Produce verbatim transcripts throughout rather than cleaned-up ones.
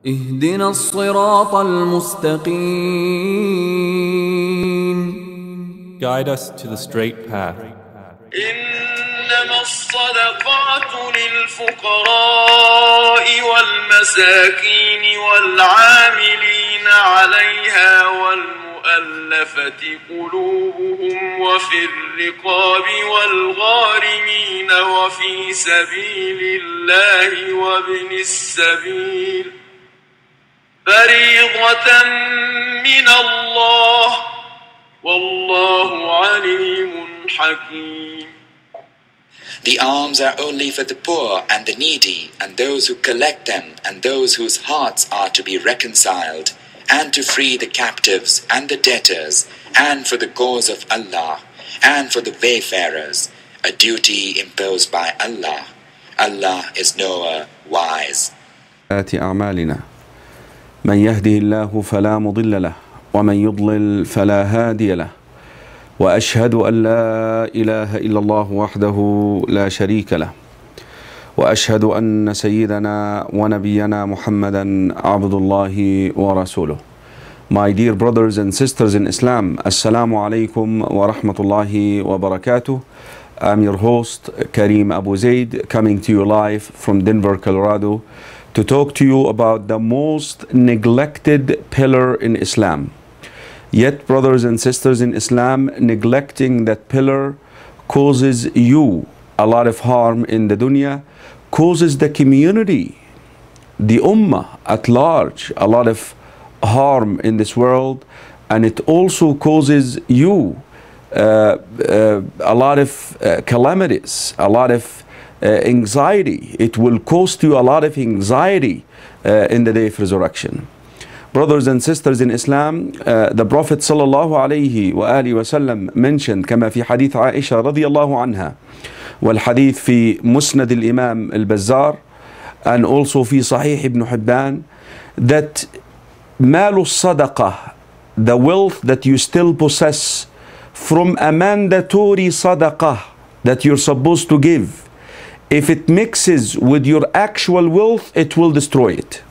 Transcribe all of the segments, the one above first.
اهدنا الصراط المستقيم. Guide us to the straight path. إنما الصدقات للفقراء والمساكين والعاملين عليها والمؤلفة قلوبهم وفي الرقاب والغارمين وفي سبيل الله وابن السبيل فريضة من الله والله عليم حكيم. The alms are only for the poor and the needy and those who collect them and those whose hearts are to be reconciled, and to free the captives and the debtors, and for the cause of Allah, and for the wayfarers, a duty imposed by Allah. Allah is knower, wise. أعمالنا من يهده الله فلا مضل له ومن يضلل فلا هادي له وأشهد أن لا إله إلا الله وحده لا شريك له وأشهد أن سيدنا ونبينا محمدا عبد الله ورسوله. My dear brothers and sisters in Islam, Assalamu alaikum wa rahmatullahi wa barakatuh. I'm your host Kareem Abu Zaid, coming to you live from Denver, Colorado, to talk to you about the most neglected pillar in Islam. Yet, brothers and sisters in Islam, neglecting that pillar causes you a lot of harm in the dunya, causes the community, the ummah at large, a lot of harm in this world, and it also causes you uh, uh, a lot of uh, calamities, a lot of uh, anxiety. It will cost you a lot of anxiety uh, in the day of resurrection. Brothers and sisters in Islam, uh, the Prophet sallallahu alayhi wa alihi wa sallam mentioned كما في حديث عائشة رضي الله عنها والحديث في مسند الإمام البزار and also في صحيح ابن حبان that مال الصدقة, the wealth that you still possess from a mandatory sadaqah that you're supposed to give, if it mixes with your actual wealth, it will destroy it.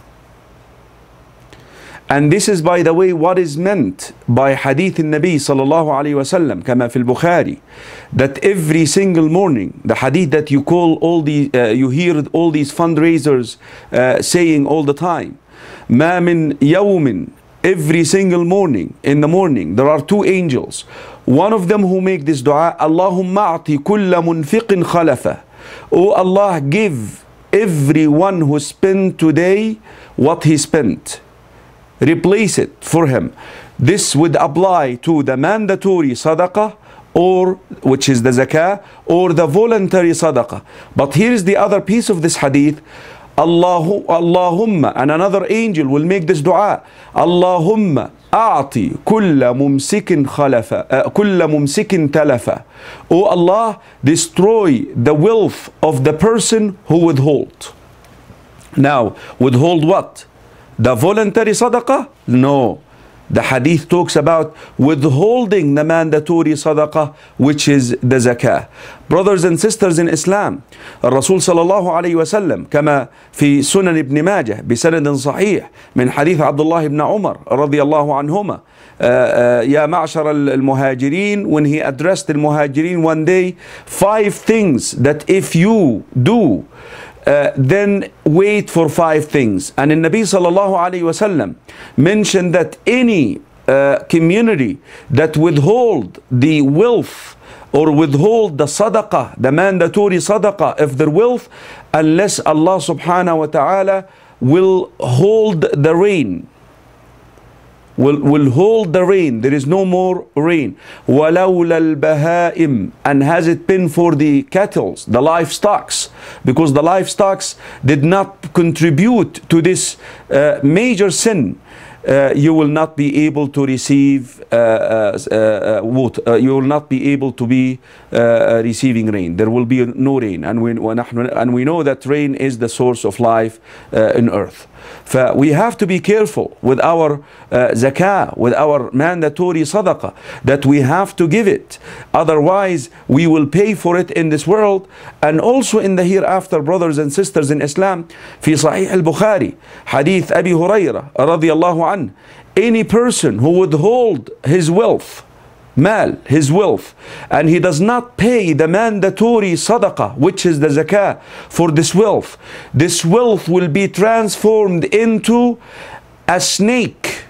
And this is, by the way, what is meant by Hadith al-Nabi sallallahu alayhi wa sallam, kama fil Bukhari, that every single morning, the Hadith that you call all the, uh, you hear all these fundraisers uh, saying all the time, ma min yawmin, every single morning, in the morning, there are two angels. One of them who make this dua, Allahumma a'ti kulla munfiqin khalafa. Oh Allah, give everyone who spent today what he spent. Replace it for him. This would apply to the mandatory sadaqah, or which is the zakah, or the voluntary sadaqah. But here is the other piece of this hadith. Allahu, Allahumma, and another angel will make this dua. Allahumma a'ti kulla mumsikin khalafa, uh, kulla mumsikin talafa. Oh Allah, destroy the wealth of the person who withhold. Now, withhold what? The voluntary sadaqah? No. The hadith talks about withholding the mandatory sadaqah, which is the zakah. Brothers and sisters in Islam, Rasul sallallahu alayhi wa sallam, كما في سنن ابن ماجه بسند صحيح من حديث عبد الله بن عمر رضي الله عنهما, يا معشر المهاجرين, when he addressed the muhajirin one day, five things that if you do, Uh, then wait for five things. And in Nabi sallallahu alayhi wa sallam mentioned that any uh, community that withhold the wealth or withhold the sadaqah, the mandatory sadaqah of their wealth, unless Allah subhanahu wa ta'ala will hold the rain. Will, will hold the rain. There is no more rain. وَلَوْلَا الْبَهَائِمْ, and has it been for the cattle, the livestocks, because the livestocks did not contribute to this uh, major sin, uh, you will not be able to receive uh, uh, uh, water. Uh, you will not be able to be uh, receiving rain. There will be no rain, and we, and we know that rain is the source of life uh, in earth. So we have to be careful with our uh, zakah, with our mandatory sadaqah, that we have to give it. Otherwise, we will pay for it in this world and also in the hereafter, brothers and sisters in Islam. في صحيح البخاري حديث أبي هريرة رضي الله عنه, any person who would hold his wealth, mal, his wealth, and he does not pay the mandatory sadaqah, which is the zakah, for this wealth, this wealth will be transformed into a snake.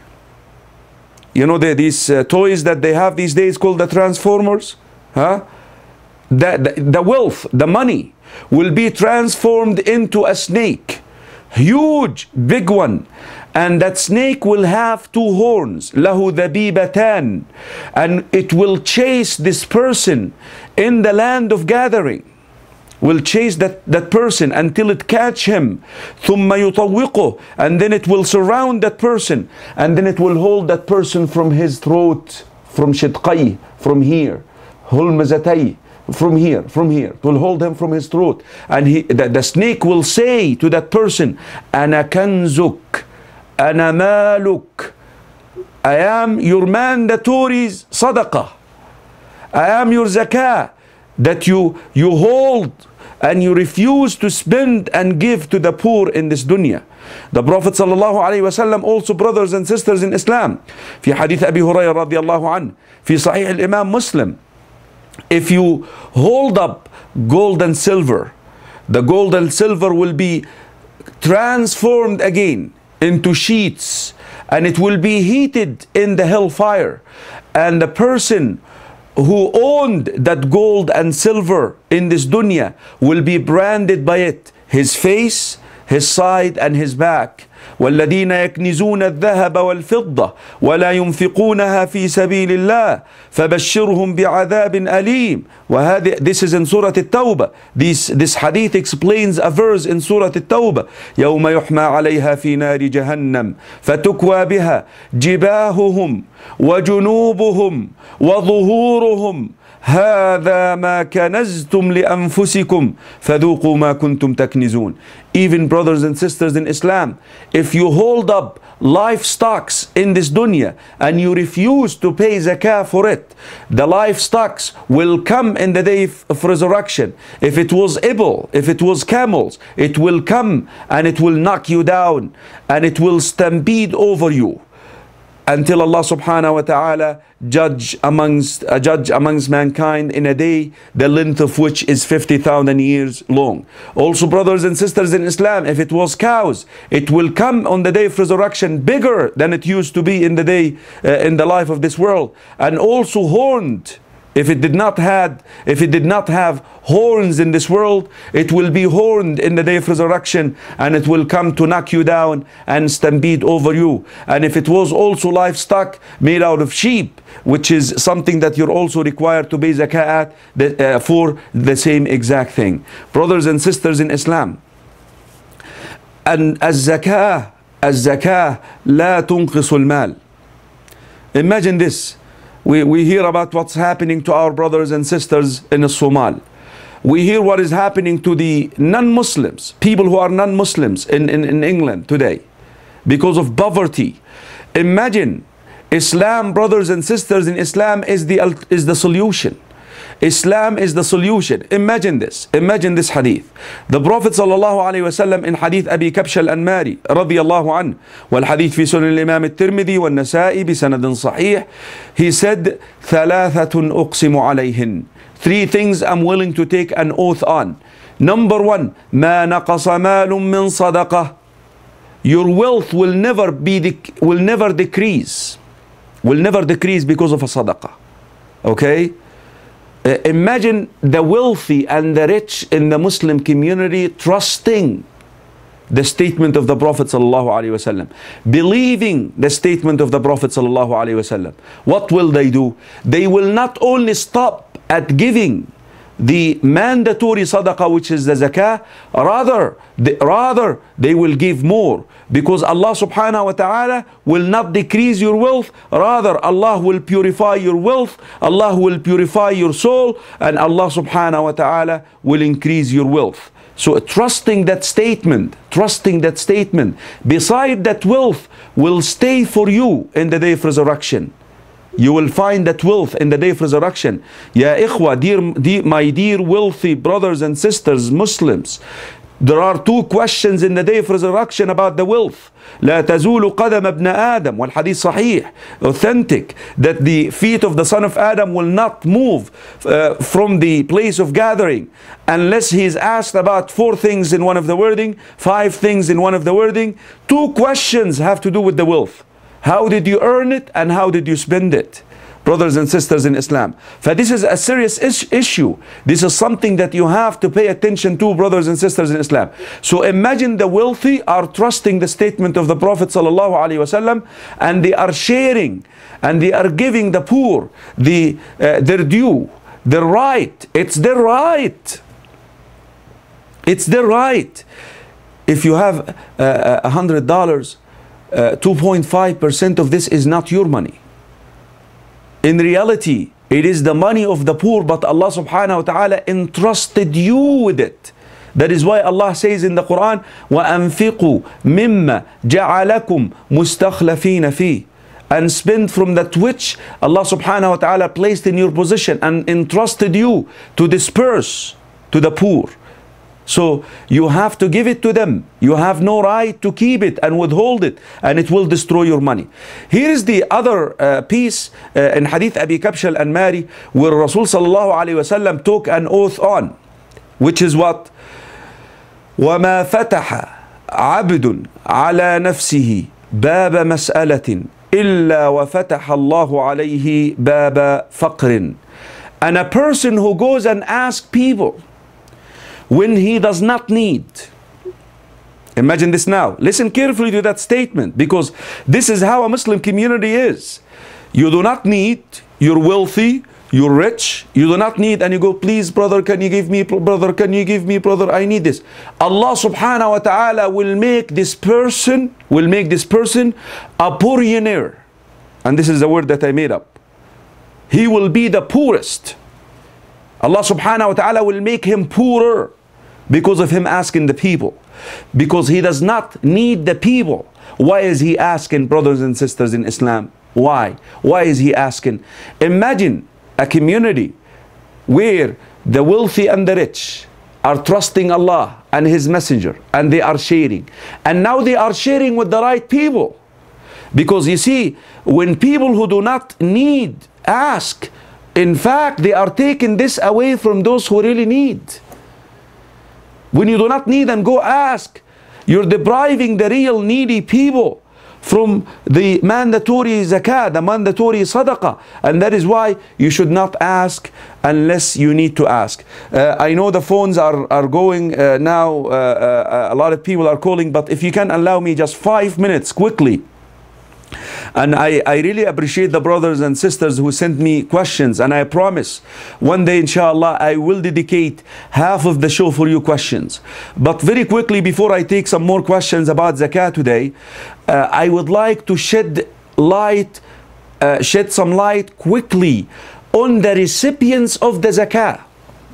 You know, the, these uh, toys that they have these days called the Transformers, huh? The, the, the wealth, the money will be transformed into a snake, huge, big one. And that snake will have two horns, lahu dabibatan, and it will chase this person in the land of gathering, will chase that, that person until it catch him, ثُمَّ يُطَوِّقُهُ, and then it will surround that person, and then it will hold that person from his throat, from shidqai, from here, hulmazatay, from here, from here. It will hold him from his throat, and he, the, the snake will say to that person, أَنَا كَنْزُكَ, أنا مالك, I am your mandatory sadaqah, I am your zakah that you you hold and you refuse to spend and give to the poor in this dunya. The Prophet sallallahu alaihi wasallam also, brothers and sisters in Islam, في حديث أبي هريرة رضي الله عنه في صحيح الإمام مسلم, if you hold up gold and silver, the gold and silver will be transformed again into sheets, and it will be heated in the hellfire, and the person who owned that gold and silver in this dunya will be branded by it, his face, his side, and his back. والذين يكنزون الذهب والفضة ولا ينفقونها في سبيل الله فبشرهم بعذاب أليم. وهذا, this is in Surah At-Tawbah. This, this hadith explains a verse in Surah At-Tawbah. يوم يحمى عليها في نار جهنم فتكوى بها جباههم وجنوبهم وظهورهم هذا ما كنزتم لأنفسكم فذوقوا ما كنتم تكنزون. Even brothers and sisters in Islam, if you hold up livestocks in this dunya and you refuse to pay zakah for it, the livestocks will come in the day of resurrection. If it was ibil, if it was camels, it will come and it will knock you down and it will stampede over you until Allah subhanahu wa ta'ala judge amongst a judge amongst mankind in a day the length of which is fifty thousand years long. Also, brothers and sisters in Islam, if it was cows, it will come on the day of resurrection bigger than it used to be in the day uh, in the life of this world, and also horned. If it did not had, if it did not have horns in this world, it will be horned in the day of resurrection, and it will come to knock you down and stampede over you. And if it was also livestock made out of sheep, which is something that you're also required to pay zakah uh, for the same exact thing. Brothers and sisters in Islam, and az-zakah, az-zakah la tunqisu al-mal. Imagine this. We, we hear about what's happening to our brothers and sisters in Somal. We hear what is happening to the non-Muslims, people who are non-Muslims in, in, in England today because of poverty. Imagine, Islam, brothers and sisters in Islam, is the, is the solution. Islam is the solution. Imagine this. Imagine this hadith. The Prophet sallallahu alaihi wasallam in hadith Abi Kabsha al-Anmari radiyallahu anhu, wal hadith fi sunan al-Imam al-Tirmidhi wal Nasa'i bi sanadin sahih, he said, thalathatun uqsimu alayhin. Three things I'm willing to take an oath on. Number one, ma naqasa malun min sadaqah. Your wealth will never be will never decrease. Will never decrease because of a sadaqah. Okay? Uh, imagine the wealthy and the rich in the Muslim community trusting the statement of the Prophet sallallahu alaihi wasallam, believing the statement of the Prophet sallallahu alaihi wasallam. What will they do? They will not only stop at giving the mandatory sadaqah, which is the zakah, rather they, rather they will give more, because Allah subhanahu wa ta'ala will not decrease your wealth, rather Allah will purify your wealth, Allah will purify your soul, and Allah subhanahu wa ta'ala will increase your wealth. So trusting that statement, trusting that statement, beside that wealth will stay for you in the day of resurrection. You will find that wealth in the day of resurrection. Ya ikhwa, dear, dear, my dear wealthy brothers and sisters, Muslims, there are two questions in the day of resurrection about the wealth. لا تزول قدم ابن آدم, والحديث صحيح, authentic, that the feet of the son of Adam will not move uh, from the place of gathering unless he is asked about four things in one of the wording, five things in one of the wording. Two questions have to do with the wealth. How did you earn it and how did you spend it? Brothers and sisters in Islam. For this is a serious is issue. This is something that you have to pay attention to, brothers and sisters in Islam. So imagine the wealthy are trusting the statement of the Prophet sallallahu alaihi wasallam, and they are sharing and they are giving the poor the uh, their due, their right. It's their right. It's their right. If you have a uh, hundred dollars, uh, two point five percent of this is not your money. In reality, it is the money of the poor, but Allah subhanahu wa ta'ala entrusted you with it. That is why Allah says in the Quran, وَأَنفِقُوا مِمَّا جَعَلَكُمْ مُسْتَخْلَفِينَ فِيهِ, and spend from that which Allah subhanahu wa ta'ala placed in your position and entrusted you to disperse to the poor. So you have to give it to them. You have no right to keep it and withhold it, and it will destroy your money. Here is the other uh, piece uh, in Hadith Abi Kabsh al-Anmari, where Rasul sallallahu alayhi wa sallam took an oath on, which is what? وَمَا فَتَحَ عَبْدٌ عَلَى نَفْسِهِ بَابَ مَسْأَلَةٍ إِلَّا وَفَتَحَ اللَّهُ عَلَيْهِ بَابَ فَقْرٍ. And a person who goes and asks people when he does not need. Imagine this now. Listen carefully to that statement, because this is how a Muslim community is. You do not need, you're wealthy, you're rich, you do not need, and you go, please brother, can you give me, brother, can you give me, brother, I need this. Allah subhanahu wa ta'ala will make this person, will make this person a poorionaire. And this is the word that I made up. He will be the poorest. Allah subhanahu wa ta'ala will make him poorer because of him asking the people. Because he does not need the people. Why is he asking, brothers and sisters in Islam? Why? Why is he asking? Imagine a community where the wealthy and the rich are trusting Allah and His Messenger, and they are sharing. And now they are sharing with the right people. Because you see, when people who do not need ask, in fact, they are taking this away from those who really need. When you do not need and go ask, you're depriving the real needy people from the mandatory zakah, the mandatory sadaqah. And that is why you should not ask unless you need to ask. Uh, I know the phones are, are going uh, now, uh, uh, a lot of people are calling, but if you can allow me just five minutes quickly. And I, I really appreciate the brothers and sisters who sent me questions, and I promise one day inshallah I will dedicate half of the show for you questions. But very quickly, before I take some more questions about zakah today, uh, I would like to shed light, uh, shed some light quickly on the recipients of the zakah.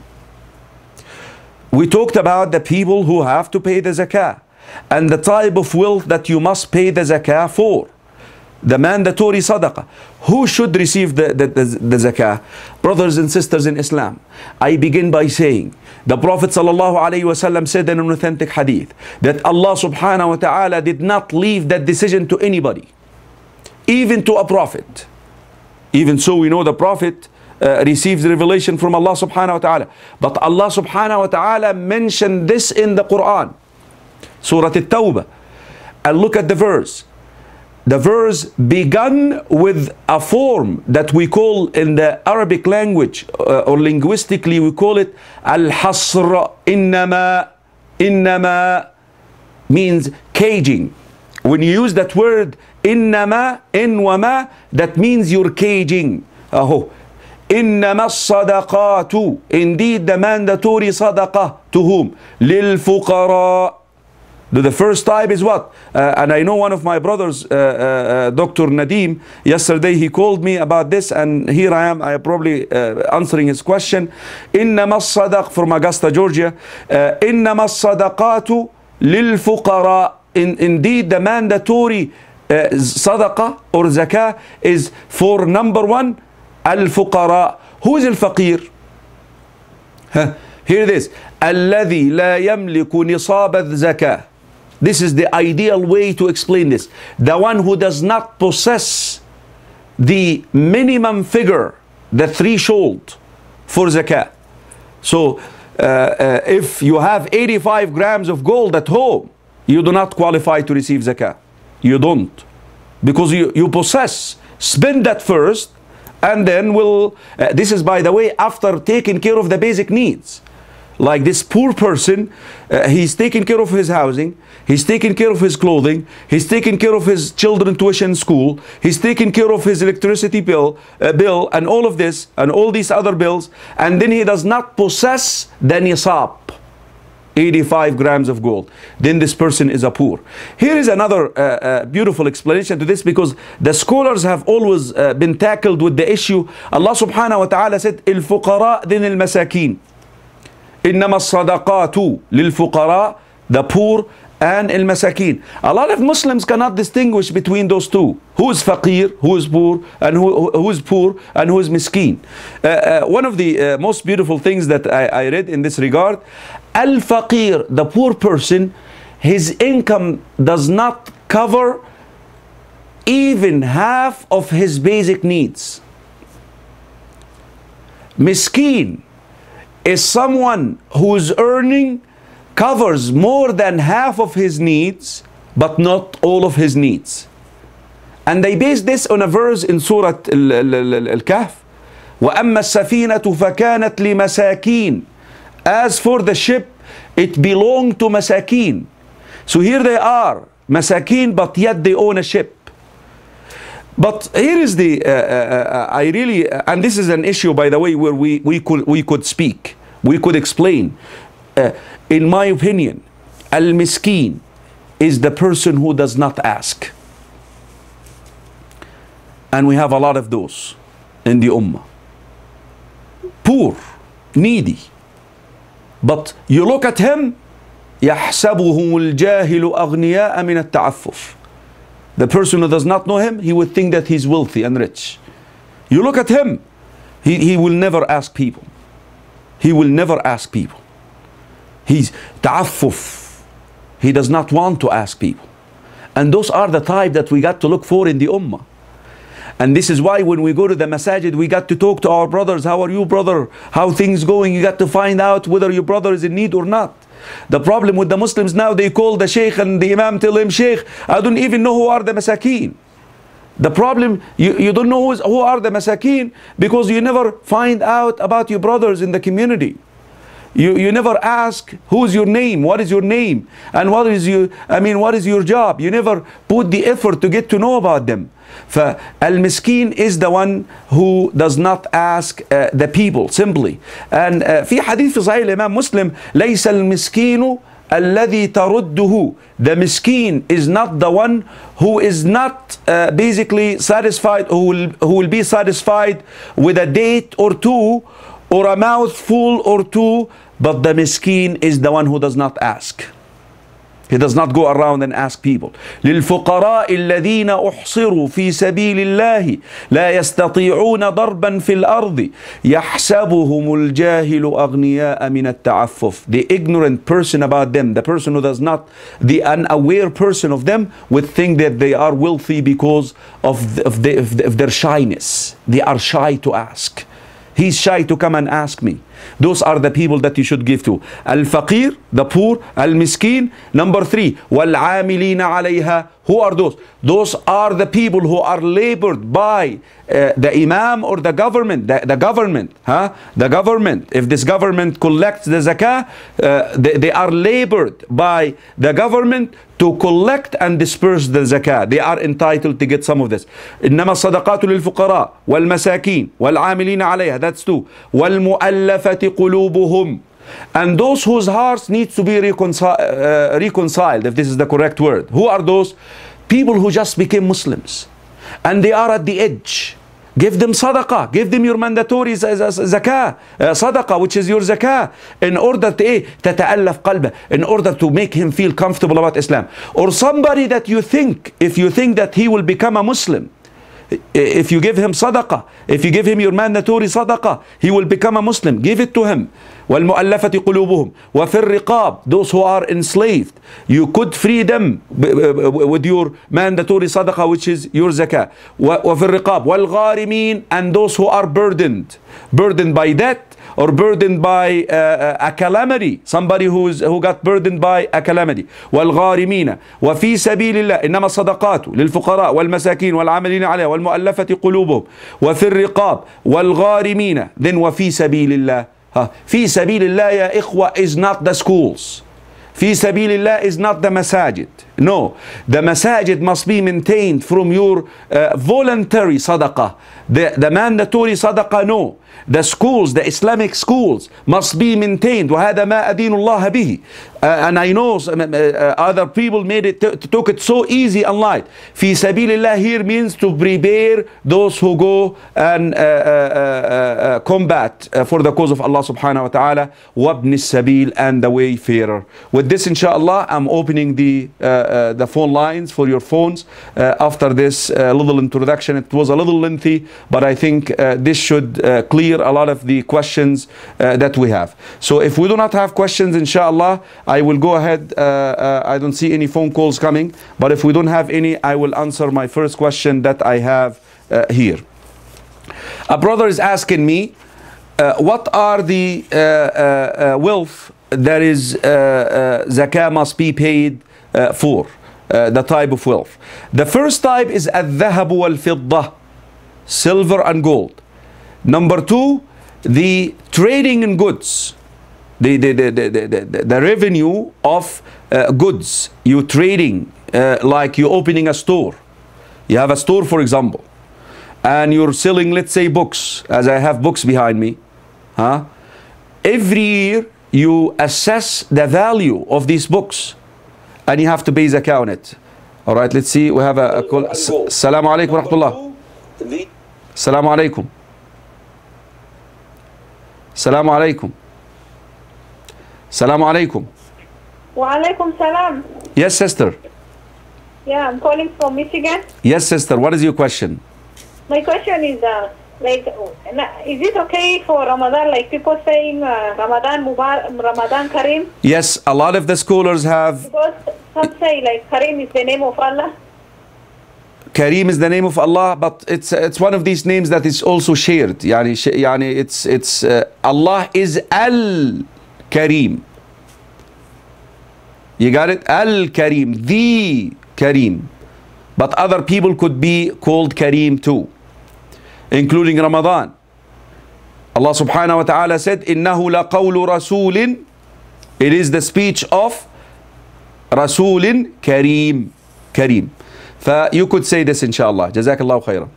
We talked about the people who have to pay the zakah and the type of wealth that you must pay the zakah for. The mandatory sadaqah. Who should receive the, the, the, the zakah? Brothers and sisters in Islam, I begin by saying the Prophet sallallahu alaihi wasallam said in an authentic hadith that Allah subhanahu wa ta'ala did not leave that decision to anybody, even to a prophet. Even so, we know the prophet uh, receives revelation from Allah subhanahu wa ta'ala. But Allah subhanahu wa ta'ala mentioned this in the Quran, Surah At-Tawbah. And look at the verse. The verse began with a form that we call in the Arabic language uh, or linguistically we call it al-hasr. Innama, innama means caging. When you use that word innama, inwama, that means you're caging. Oh, innama sadaqatu. Indeed, the mandatory sadaqah to whom? Lil fuqara. The first type is what? Uh, and I know one of my brothers, uh, uh, uh, Doctor Nadim, yesterday he called me about this, and here I am, I am probably uh, answering his question. إنما الصدق from Augusta, Georgia. Uh, إنما الصدقات للفقراء. In, indeed, the mandatory uh, sadaqah or zakah is for number one, al-fuqara. Who is al-faqir? Huh? Here it is. الذي لا يملك نصاب الزكاة. This is the ideal way to explain this. The one who does not possess the minimum figure, the threshold for zakah. So uh, uh, if you have eighty-five grams of gold at home, you do not qualify to receive zakah. You don't. Because you, you possess. Spend that first, and then we'll... Uh, this is, by the way, after taking care of the basic needs. Like this poor person, uh, he's taking care of his housing, he's taking care of his clothing, he's taking care of his children tuition school, he's taking care of his electricity bill, uh, bill and all of this and all these other bills, and then he does not possess the nisab, eighty-five grams of gold. Then this person is a poor. Here is another uh, uh, beautiful explanation to this, because the scholars have always uh, been tackled with the issue. Allah subhanahu wa ta'ala said, il-fuqara din il-masakin. إنما الصدقات للفقراء, the poor, and المساكين. A lot of Muslims cannot distinguish between those two. Who is faqir, who is poor, and who, who is poor, and who is miskin. Uh, uh, one of the uh, most beautiful things that I, I read in this regard, al-faqir, the poor person, his income does not cover even half of his basic needs. Miskin is someone whose earning covers more than half of his needs, but not all of his needs. And they base this on a verse in Surah Al-Kahf. وَأَمَّا السَّفِينَةُ فَكَانَتْ لِمَسَاكِينَ. As for the ship, it belonged to masakin. So here they are, masakin, but yet they own a ship. But here is the, uh, uh, I really, uh, and this is an issue, by the way, where we, we, could, we could speak, we could explain. Uh, in my opinion, al-miskin is the person who does not ask. And we have a lot of those in the ummah. Poor, needy. But you look at him, يَحْسَبُهُمُ الْجَاهِلُ أَغْنِيَاءَ مِنَ التَّعَفُّفِ. The person who does not know him, he would think that he's wealthy and rich. You look at him, he, he will never ask people. He will never ask people. He's ta'affuf. He does not want to ask people. And those are the type that we got to look for in the ummah. And this is why when we go to the masajid, we got to talk to our brothers. How are you, brother? How things going? You got to find out whether your brother is in need or not. The problem with the Muslims now, they call the sheikh and the imam, tell him, sheikh, I don't even know who are the masakin. The problem, you, you don't know who, is, who are the masakin because you never find out about your brothers in the community. You, you never ask, who's your name? What is your name? And what is your, I mean, what is your job? You never put the effort to get to know about them. Al-miskin is the one who does not ask uh, the people, simply. And uh, في حديث في صحيح الإمام مسلم, ليس المسكين الذي ترده. The miskin is not the one who is not uh, basically satisfied, who will, who will be satisfied with a date or two, or a mouthful or two, but the miskin is the one who does not ask. He does not go around and ask people. للفقراء الذين أحصروا في سبيل الله لا يستطيعون ضربا في الأرض يحسبهم الجاهل أغنياء من التعفف. The ignorant person about them, the person who does not, the unaware person of them, would think that they are wealthy because of, the, of, the, of, the, of their shyness. They are shy to ask. He's shy to come and ask me. Those are the people that you should give to. Al-faqir, the poor. Al-miskin. Number three, wal-amilina alayha. Who are those? Those are the people who are labored by uh, the imam or the government. The, the government. Huh? The government. If this government collects the zakah, uh, they, they are labored by the government to collect and disperse the zakah. They are entitled to get some of this. إنما الصدقات للفقراء والمساكين والعاملين عليها. That's two. والمؤلفة قلوبهم. and those whose hearts need to be reconcil uh, reconciled, if this is the correct word. Who are those? People who just became Muslims and they are at the edge. Give them sadaqah, give them your mandatory zakah, uh, sadaqah, which is your zakah, in order to eh, تتألف قلبه, in order to make him feel comfortable about Islam. Or somebody that you think, if you think that he will become a Muslim, if you give him sadaqah, if you give him your mandatory sadaqah, he will become a Muslim. Give it to him. وَالْمُؤَلَّفَةِ قُلُوبُهُم وَفِي الرِّقَابِ, those who are enslaved, you could free them with your mandatory sadaqah, which is your zakah. وَفِي الرِّقَابِ وَالْغَارِمِينَ, and those who are burdened, burdened by debt, or burdened by uh, a calamity, somebody who's, who got burdened by a calamity. وَالْغَارِمِينَ وَفِي سَبِيلِ اللَّهِ إِنَّمَا الصَّدَقَاتُ لِلْفُقَرَاءِ وَالْمَسَاكِينِ وَالْعَامِلِينَ عَلَيْهَا وَالْمُؤَلَّفَةِ قُلُوبُهُمْ وَفِي الرِّقَابِ وَالْغَارِمِينَ. Then وَفِي سَبِيلِ اللَّهِ. في سبيل الله يا إخوة is not the schools. في سبيل الله is not the masajid. No, the masajid must be maintained from your uh, voluntary sadaqah. The, the mandatory sadaqah, no. The schools, the Islamic schools must be maintained. وهذا ما أدين الله به. Uh, and I know uh, uh, other people made it, took it so easy and light. في سبيل الله here means to prepare those who go and uh, uh, uh, uh, combat uh, for the cause of Allah subhanahu wa ta'ala. وابن السبيل, and the wayfarer. With this, inshallah, I'm opening the uh, uh, the phone lines for your phones. Uh, after this uh, little introduction, it was a little lengthy, but I think uh, this should uh, clear a lot of the questions uh, that we have. So if we do not have questions, inshallah, I will go ahead. Uh, uh, I don't see any phone calls coming, but if we don't have any, I will answer my first question that I have uh, here. A brother is asking me, uh, what are the uh, uh, uh, wealth that is uh, uh, zakah must be paid uh, for, uh, the type of wealth. The first type is al-dhahab wal-fiddah, silver and gold. Number two, the trading in goods, the, the, the, the, the, the, the revenue of uh, goods. You trading, uh, like you opening a store. You have a store, for example, and you're selling, let's say, books, as I have books behind me. Huh? Every year, you assess the value of these books, and you have to pay zakah on it. All right, let's see. We have a, a call. Assalamu alaikum wa rahmatullah. Assalamu alaikum. Assalamu alaikum. Assalamu alaikum. Wa alaikum salam. Yes, sister. Yeah, I'm calling from Michigan. Yes, sister. What is your question? My question is, uh, like, is it okay for Ramadan, like people saying uh, Ramadan Mubarak, Ramadan Kareem? Yes, a lot of the scholars have. Because some say like Kareem is the name of Allah. Kareem is the name of Allah, but it's it's one of these names that is also shared. Yani, yani it's it's uh, Allah is Al Kareem. You got it? Al Kareem, the Kareem. But other people could be called Kareem too, including Ramadan. Allah subhanahu wa ta'ala said, إِنَّهُ لَقَوْلُ رَسُولٍ. It is the speech of Rasulin Kareem. Kareem. So you could say this, inshallah. Jazakallahu khairan.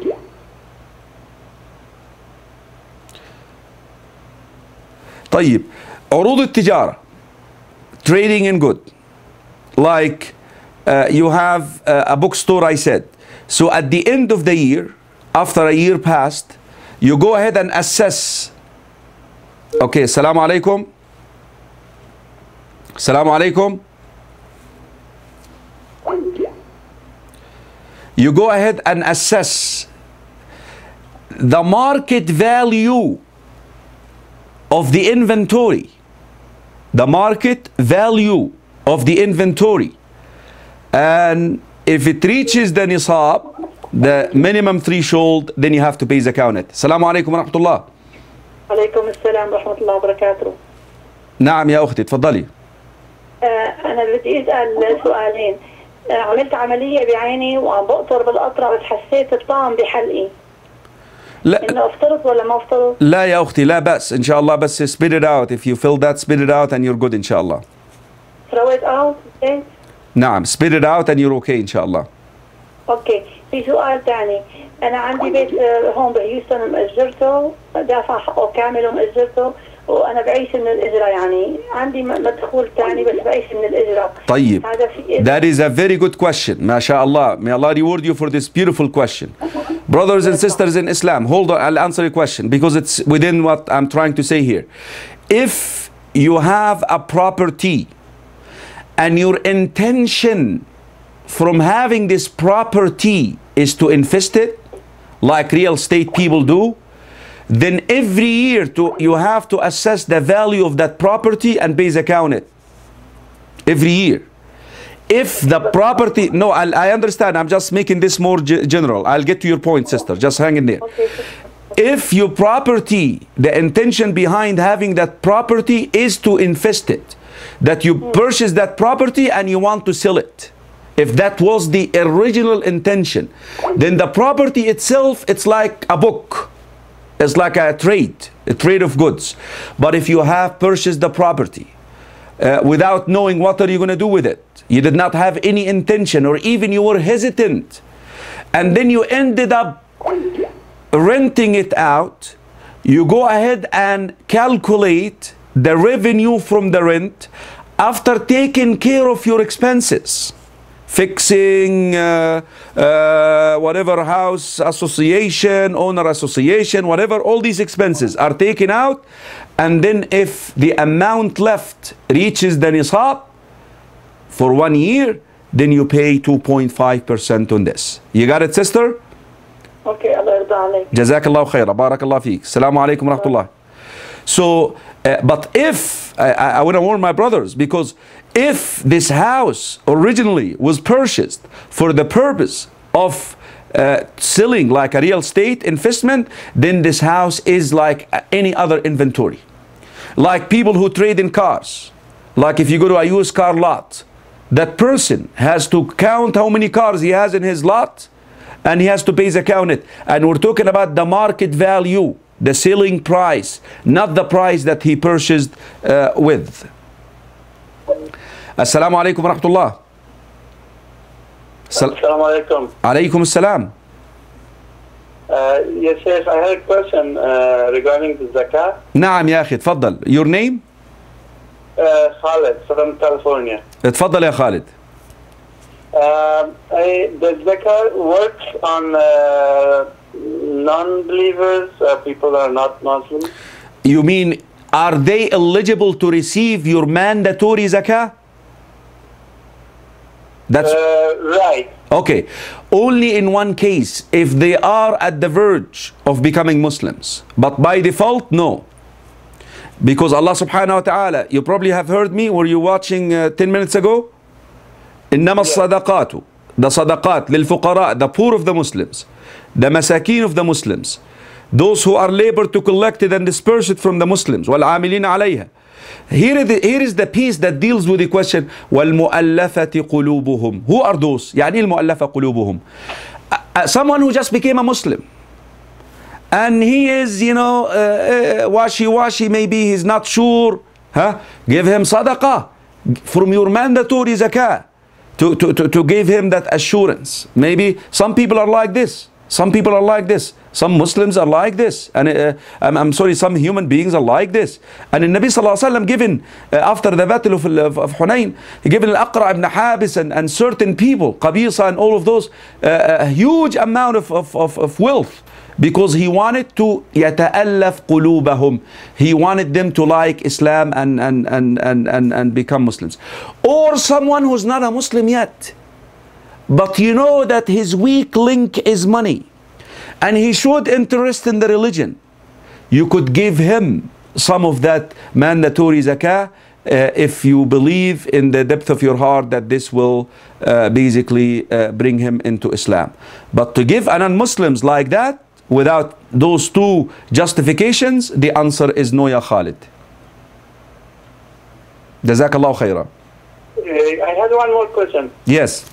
طيب. عروض التجارة. Trading in good. Like uh, you have uh, a bookstore, I said. So at the end of the year, after a year passed, you go ahead and assess. Okay, assalamu alaikum. Assalamu alaikum. You go ahead and assess the market value of the inventory. The market value of the inventory. And if it reaches the nisab, the minimum threshold, then you have to pay zakah on it. Assalamu alaikum wa rahmatullah. عليكم السلام ورحمة الله وبركاته. نعم يا أختي تفضلي. أنا بدي أسأل سؤالين. عملت عملية بعيني وعم بقطر بالقطرة بس حسيت الطعم بحلقي. لا إنه أفطرت ولا ما أفطرت؟ لا يا أختي لا بأس إن شاء الله بس spit it out. If you feel that, spit it out and you're good إن شاء الله. Throw it out. Okay. نعم spit it out and you're okay إن شاء الله. اوكي في سؤال ثاني. انا عندي بيت هون بهيوستن مأجرته، دافع حقه كامل ومأجرته، وانا بعيش من الاجره، يعني عندي مدخول ثاني بس بعيش من الاجره. طيب. هذا في That is a very good question. ما شاء الله. May Allah reward you for this beautiful question. Brothers and sisters in Islam, hold on, I'll answer your question because it's within what I'm trying to say here. If you have a property and your intention from having this property is to invest it, like real estate people do, then every year to, you have to assess the value of that property and base account it. Every year. If the property, no, I, I understand, I'm just making this more ge- general. I'll get to your point, sister. Just hang in there. Okay. If your property, the intention behind having that property is to invest it, that you purchase that property and you want to sell it. If that was the original intention, then the property itself, it's like a book. It's like a trade, a trade of goods. But if you have purchased the property uh, without knowing what are you going to do with it, you did not have any intention, or even you were hesitant, and then you ended up renting it out, you go ahead and calculate the revenue from the rent after taking care of your expenses. Fixing, uh, uh, whatever house association, owner association, whatever, all these expenses are taken out. And then if the amount left reaches the nisab for one year, then you pay two point five percent on this. You got it, sister? Okay, Allah yarda alayk. Jazakallah khaira. Barakallah feek. Assalamu alaikum wa rahmatullah. So, uh, but if, I, I want to warn my brothers, because if this house originally was purchased for the purpose of uh, selling like a real estate investment, then this house is like any other inventory. Like people who trade in cars. Like if you go to a used car lot, that person has to count how many cars he has in his lot, and he has to base account it. And we're talking about the market value, the selling price, not the price that he purchased uh, with. Assalamu alaikum wa rahmatullah. Assalamu alaikum. Alaikum assalam. Uh, yes, yes, I had a question uh, regarding the zakah. نعم يا أخي تفضل. Your name? Uh, Khalid from California. تفضل يا خالد. Uh, I, the zakah works on uh, non-believers, uh, people who are not Muslims. You mean, are they eligible to receive your mandatory zakah? That's Uh, right. okay. Only in one case, if they are at the verge of becoming Muslims. But by default, no. Because Allah subhanahu wa ta'ala, you probably have heard me, were you watching uh, ten minutes ago? إنما الصدقات, the sadaqat, للفقراء, the poor of the Muslims, the masakin of the Muslims, those who are labor to collect it and disperse it from the Muslims, والعاملين عليها. Here is, the, here is the piece that deals with the question, وَالْمُؤَلَّفَةِ قُلُوبُهُم. Who are those? يعني المؤلفة قلوبهم. Uh, uh, someone who just became a Muslim. And he is, you know, uh, uh, washy-washy, maybe he's not sure. Huh? Give him sadaqah from your mandatory zakah to, to, to, to give him that assurance. Maybe some people are like this. Some people are like this. Some Muslims are like this. And uh, I'm, I'm sorry, some human beings are like this. And the Nabi Sallallahu Alaihi Wasallam given, uh, after the battle of, of, of Hunayn, he given Al-Aqra ibn Habis and, and certain people, Qabisa and all of those, uh, a huge amount of, of, of, of wealth. Because he wanted to يتألف قلوبهم. He wanted them to like Islam and, and, and, and, and, and become Muslims. Or someone who's not a Muslim yet, but you know that his weak link is money, and he showed interest in the religion. You could give him some of that mandatory zakah uh, if you believe in the depth of your heart that this will uh, basically uh, bring him into Islam. But to give a non-Muslims like that, without those two justifications, the answer is no, ya Khalid. Jazakallah khaira. Uh, I had one more question. Yes.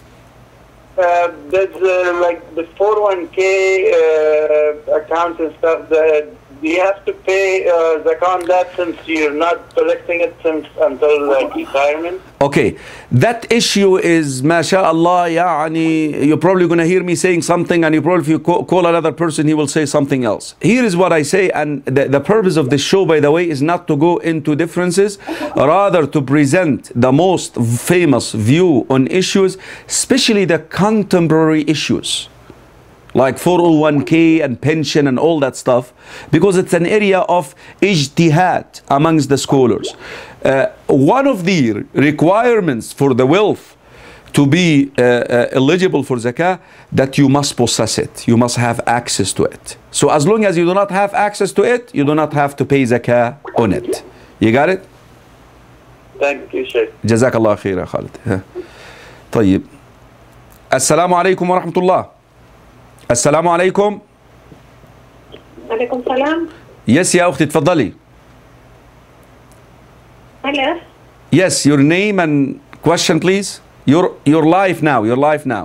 Uh, does uh, like the four oh one K uh, accounts and stuff, the, do you have to pay uh, zakah on that since you're not collecting it since until like retirement? Okay, that issue is, mashallah, يعني, you're probably going to hear me saying something, and you probably, if you call, call another person, he will say something else. Here is what I say, and the, the purpose of this show, by the way, is not to go into differences, rather to present the most famous view on issues, especially the contemporary issues, like four oh one K and pension and all that stuff, because it's an area of ijtihad amongst the scholars. Uh, one of the requirements for the wealth to be uh, uh, eligible for zakah, that you must possess it, you must have access to it. So as long as you do not have access to it, you do not have to pay zakah on it. You got it? Thank you, Sheikh. جزاك الله خير يا خالد. طيب. السلام عليكم ورحمة الله. السلام عليكم. عليكم السلام. Yes يا أختي تفضلي. Hello. Yes, your name and question please. Your your live now. Your live now.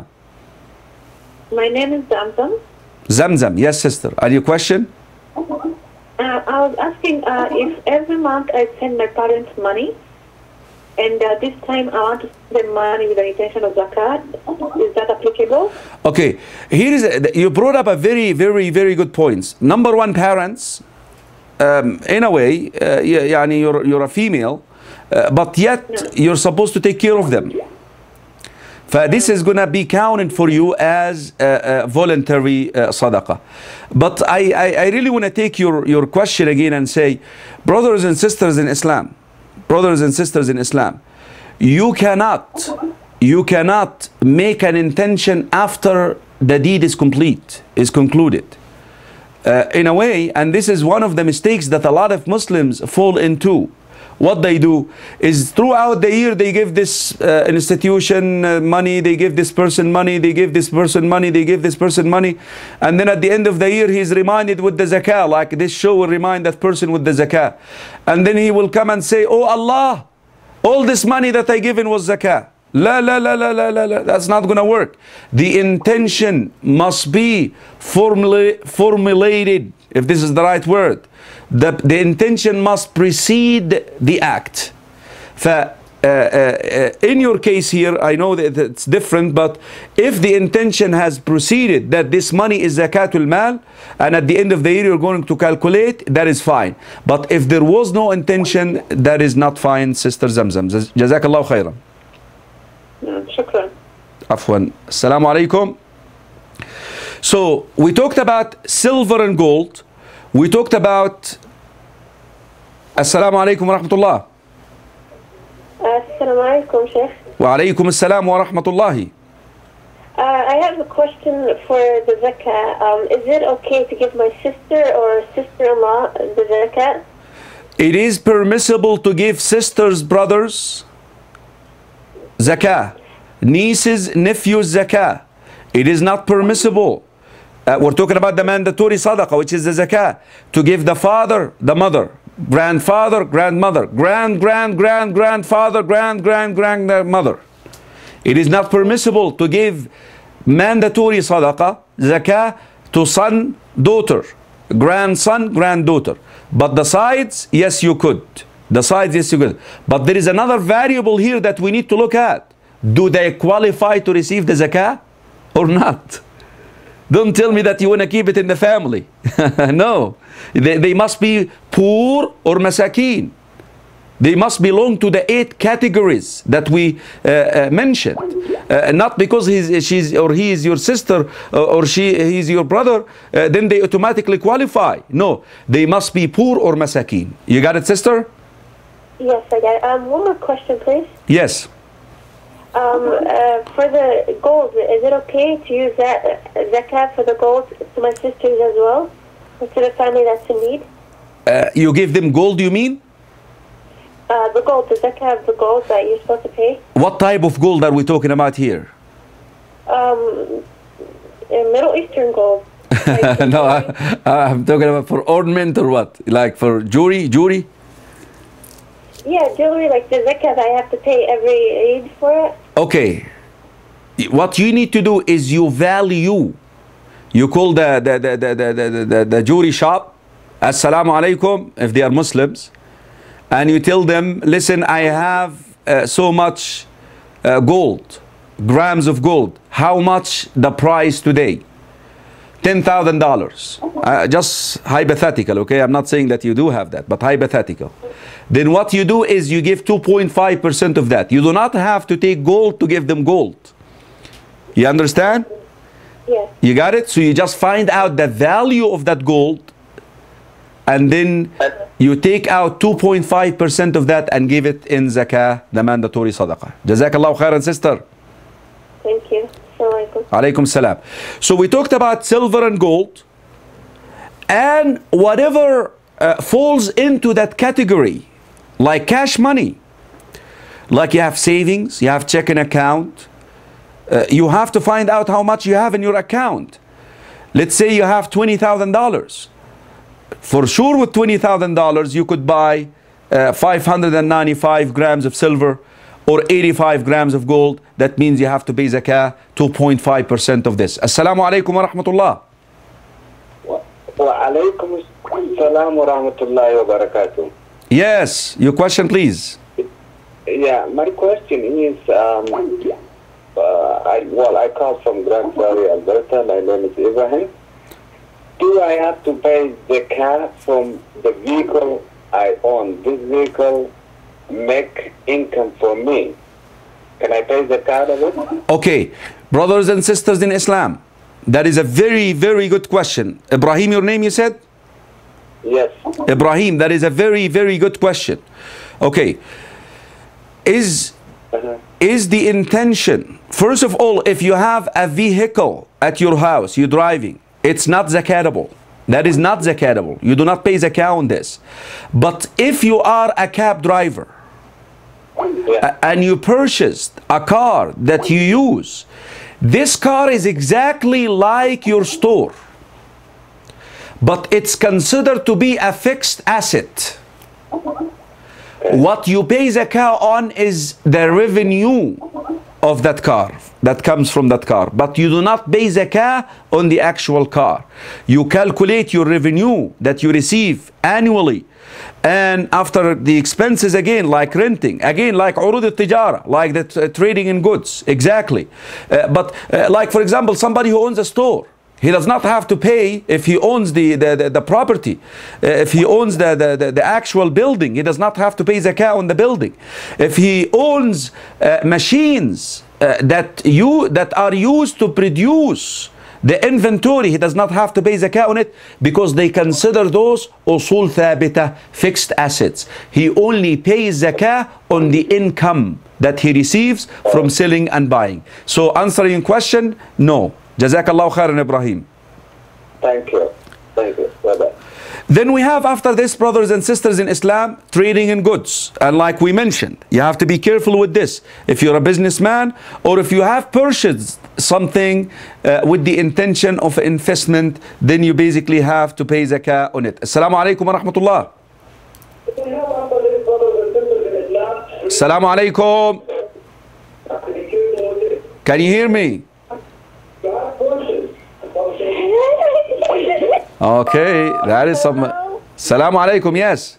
My name is Zamzam. Zamzam. Yes, sister. And your question? Uh, I was asking uh, if every month I send my parents money, and uh, this time I want to send money with the intention of zakat, is that applicable? Okay. Here is a, you brought up a very very very good points. Number one, parents. Um, in a way, uh, يعني you're you're a female, uh, but yet No. you're supposed to take care of them. So this is going to be counted for you as a, a voluntary uh, sadaqah. But I, I, I really want to take your, your question again and say, brothers and sisters in Islam, brothers and sisters in Islam, you cannot, you cannot make an intention after the deed is complete, is concluded. Uh, in a way, and this is one of the mistakes that a lot of Muslims fall into. What they do is throughout the year they give this uh, institution uh, money, they give this person money, they give this person money, they give this person money, and then at the end of the year he's reminded with the zakah, like this show will remind that person with the zakah, and then he will come and say, oh Allah, all this money that I given was zakah. La la la la la la la. That's not going to work. The intention must be formula formulated, if this is the right word. The, the intention must precede the act. ف, uh, uh, in your case here, I know that it's different, but if the intention has preceded that this money is zakatul mal, and at the end of the year you're going to calculate, that is fine. But if there was no intention, that is not fine, Sister Zamzam. Jazakallahu khairan. Shukran. Afwan. Assalamu alaikum. So we talked about silver and gold. We talked about Assalamu alaikum wa rahmatullah. Assalamu alaikum, Sheikh. Wa alaikum assalam wa rahmatullahi. Uh, I have a question for the zakah. Um, is it okay to give my sister or sister-in-law the zakah? It is permissible to give sisters, brothers, zakah. Nieces, nephews, zakah. It is not permissible. Uh, we're talking about the mandatory sadaqah, which is the zakah. To give the father, the mother, grandfather, grandmother, grand, grand, grand, grandfather, grand, grand, grandmother. It is not permissible to give mandatory sadaqah, zakah, to son, daughter, grandson, granddaughter. But the sides, yes, you could. The sides, yes, you could. But there is another variable here that we need to look at. Do they qualify to receive the zakah or not? Don't tell me that you want to keep it in the family. No. They, they must be poor or masakeen. They must belong to the eight categories that we uh, uh, mentioned. Uh, not because he's, she's or he is your sister uh, or she he's your brother, uh, then they automatically qualify. No. They must be poor or masakeen. You got it, sister? Yes, I got it. Um, one more question, please. Yes. Um, uh, for the gold, is it okay to use that uh, zakat for the gold to my sisters as well, or to the family that's in need? Uh, you give them gold, you mean? Uh, the gold, the zakat of the gold that you're supposed to pay. What type of gold are we talking about here? Um, uh, Middle Eastern gold. No, I, I'm talking about for ornament or what? Like for jewelry, jewelry? Yeah, jewelry, like the zakat I have to pay every Eid for it. Okay. What you need to do is you value. You call the the the the the, the, the, the jewelry shop Assalamu alaikum, if they are Muslims, and you tell them, listen, I have uh, so much uh, gold, grams of gold. How much the price today? ten thousand dollars. Uh, just hypothetical, okay? I'm not saying that you do have that, but hypothetical. Then what you do is you give two point five percent of that. You do not have to take gold to give them gold. You understand? Yes. You got it? So you just find out the value of that gold, and then you take out two point five percent of that and give it in zakah, the mandatory sadaqah. Jazakallahu khairan, sister. Thank you. Assalamualaikum. Alaykum salam. So we talked about silver and gold, and whatever uh, falls into that category, like cash money, like you have savings, you have checking account, uh, you have to find out how much you have in your account. Let's say you have twenty thousand dollars. For sure with twenty thousand dollars you could buy uh, five hundred ninety-five grams of silver or eighty-five grams of gold. That means you have to pay zakah two point five percent of this. Assalamu alaikum wa rahmatullah. Wa alaikum assalam wa rahmatullahi wa barakatuh. Yes, your question please. Yeah, my question is, um, uh, I, well, I call from Grand Prairie, Alberta. My name is Ibrahim. Do I have to pay zakah from the vehicle I own? This vehicle make income for me. Can I pay zakah of it? Okay, brothers and sisters in Islam, that is a very, very good question. Ibrahim, your name you said? Yes. Ibrahim, that is a very, very good question. Okay, is Uh-huh. is the intention, first of all, if you have a vehicle at your house, you're driving, it's not zakatable. That is not zakatable. You do not pay zakah on this. But if you are a cab driver, Yeah. and you purchased a car that you use, this car is exactly like your store, but it's considered to be a fixed asset. What you pay zakah on is the revenue of that car that comes from that car, but you do not pay zakah on the actual car. You calculate your revenue that you receive annually, and after the expenses, again, like renting, again, like urud al-tijara, like the uh, trading in goods, exactly. Uh, but uh, like, for example, somebody who owns a store, he does not have to pay if he owns the, the, the, the property. Uh, if he owns the, the, the, the actual building, he does not have to pay zakah on the building. If he owns uh, machines uh, that, you, that are used to produce the inventory, he does not have to pay zakah on it, because they consider those usul thabita, fixed assets. He only pays zakah on the income that he receives from selling and buying. So answering your question, no. Jazakallahu khairan, Ibrahim. Thank you. Thank you. Bye-bye. Then we have, after this, brothers and sisters in Islam, trading in goods. And like we mentioned, you have to be careful with this. If you're a businessman, or if you have purchased something uh, with the intention of investment, then you basically have to pay zakah on it. Assalamu alaikum wa rahmatullah. Assalamu alaikum. Can you hear me? Okay, that is some. Assalamu alaikum, yes.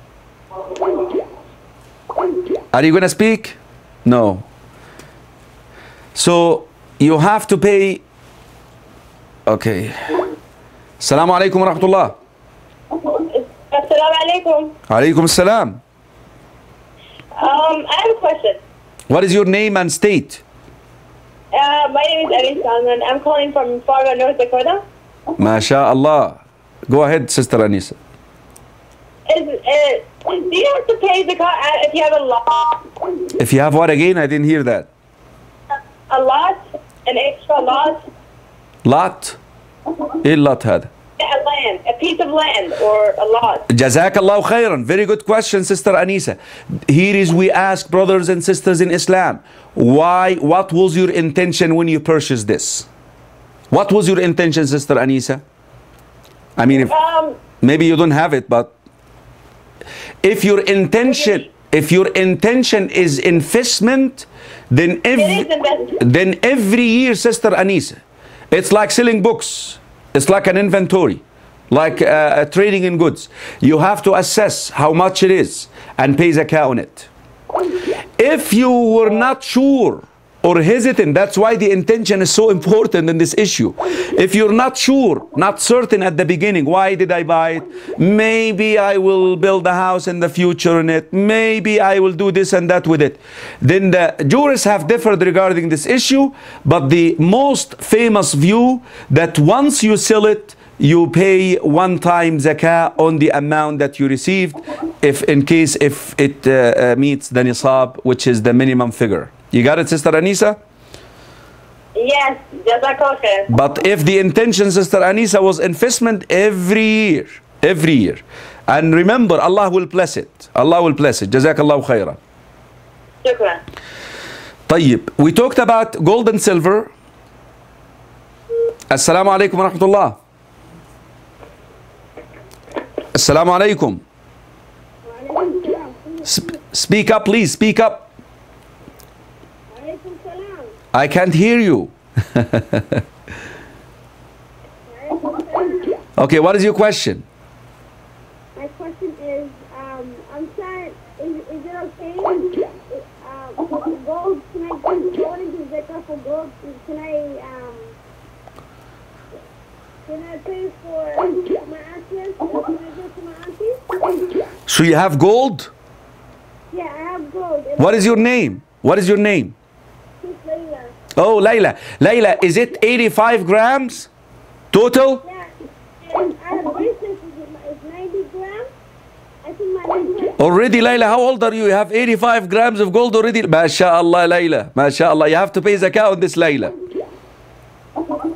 Are you going to speak? No. So you have to pay. Okay. Assalamu alaikum wa rahmatullah. Assalamu alaikum. Alaikum assalam. Um, I have a question. What is your name and state? Uh, my name is Erin Salman. I'm calling from Fargo, North Dakota. MashaAllah. Go ahead, Sister Anisa. Is, uh, do you have to pay the car if you have a lot? If you have what again? I didn't hear that. A lot? An extra lot? Lot? إيه اللot هذا? A land, a piece of land, or a lot. Jazakallahu khairan. Very good question, Sister Anisa. Here is we ask brothers and sisters in Islam, why, what was your intention when you purchased this? What was your intention, Sister Anisa? I mean, if, Um, maybe you don't have it, but if your intention, if your intention is investment, then it is every, investment. then every year, Sister Anisa, it's like selling books. It's like an inventory. like uh, trading in goods. You have to assess how much it is and pay zakah on it. If you were not sure or hesitant, that's why the intention is so important in this issue. If you're not sure, not certain at the beginning, why did I buy it? Maybe I will build a house in the future in it. Maybe I will do this and that with it. Then the jurists have differed regarding this issue, but the most famous view that once you sell it, you pay one time zakah on the amount that you received, if in case if it uh, uh, meets the nisab, which is the minimum figure. You got it, Sister Anisa? Yes, Jazakallah khair. But if the intention, Sister Anisa, was investment every year, every year, and remember, Allah will bless it. Allah will bless it. Jazakallahu khaira. Shukran. طيب, we talked about gold and silver. Assalamu alaikum wa rahmatullah. Assalamu alaikum. Sp speak up, please. Speak up. I can't hear you. Okay, what is your question? My question is, um, I'm trying, is, is it okay? Uh, gold, can I go into zakah for gold? Can I, um, can I pay for my aunties? Can I go to my aunties? So you have gold? Yeah, I have gold. What is your name? What is your name? Layla. Oh, Layla. Layla, is it eighty-five grams total? Yeah, and I have bracelets, it's ninety grams. I think my ninety Already, Layla, how old are you? You have eighty-five grams of gold already? MashaAllah, Layla. MashaAllah. You have to pay zakah on this, Layla. Um,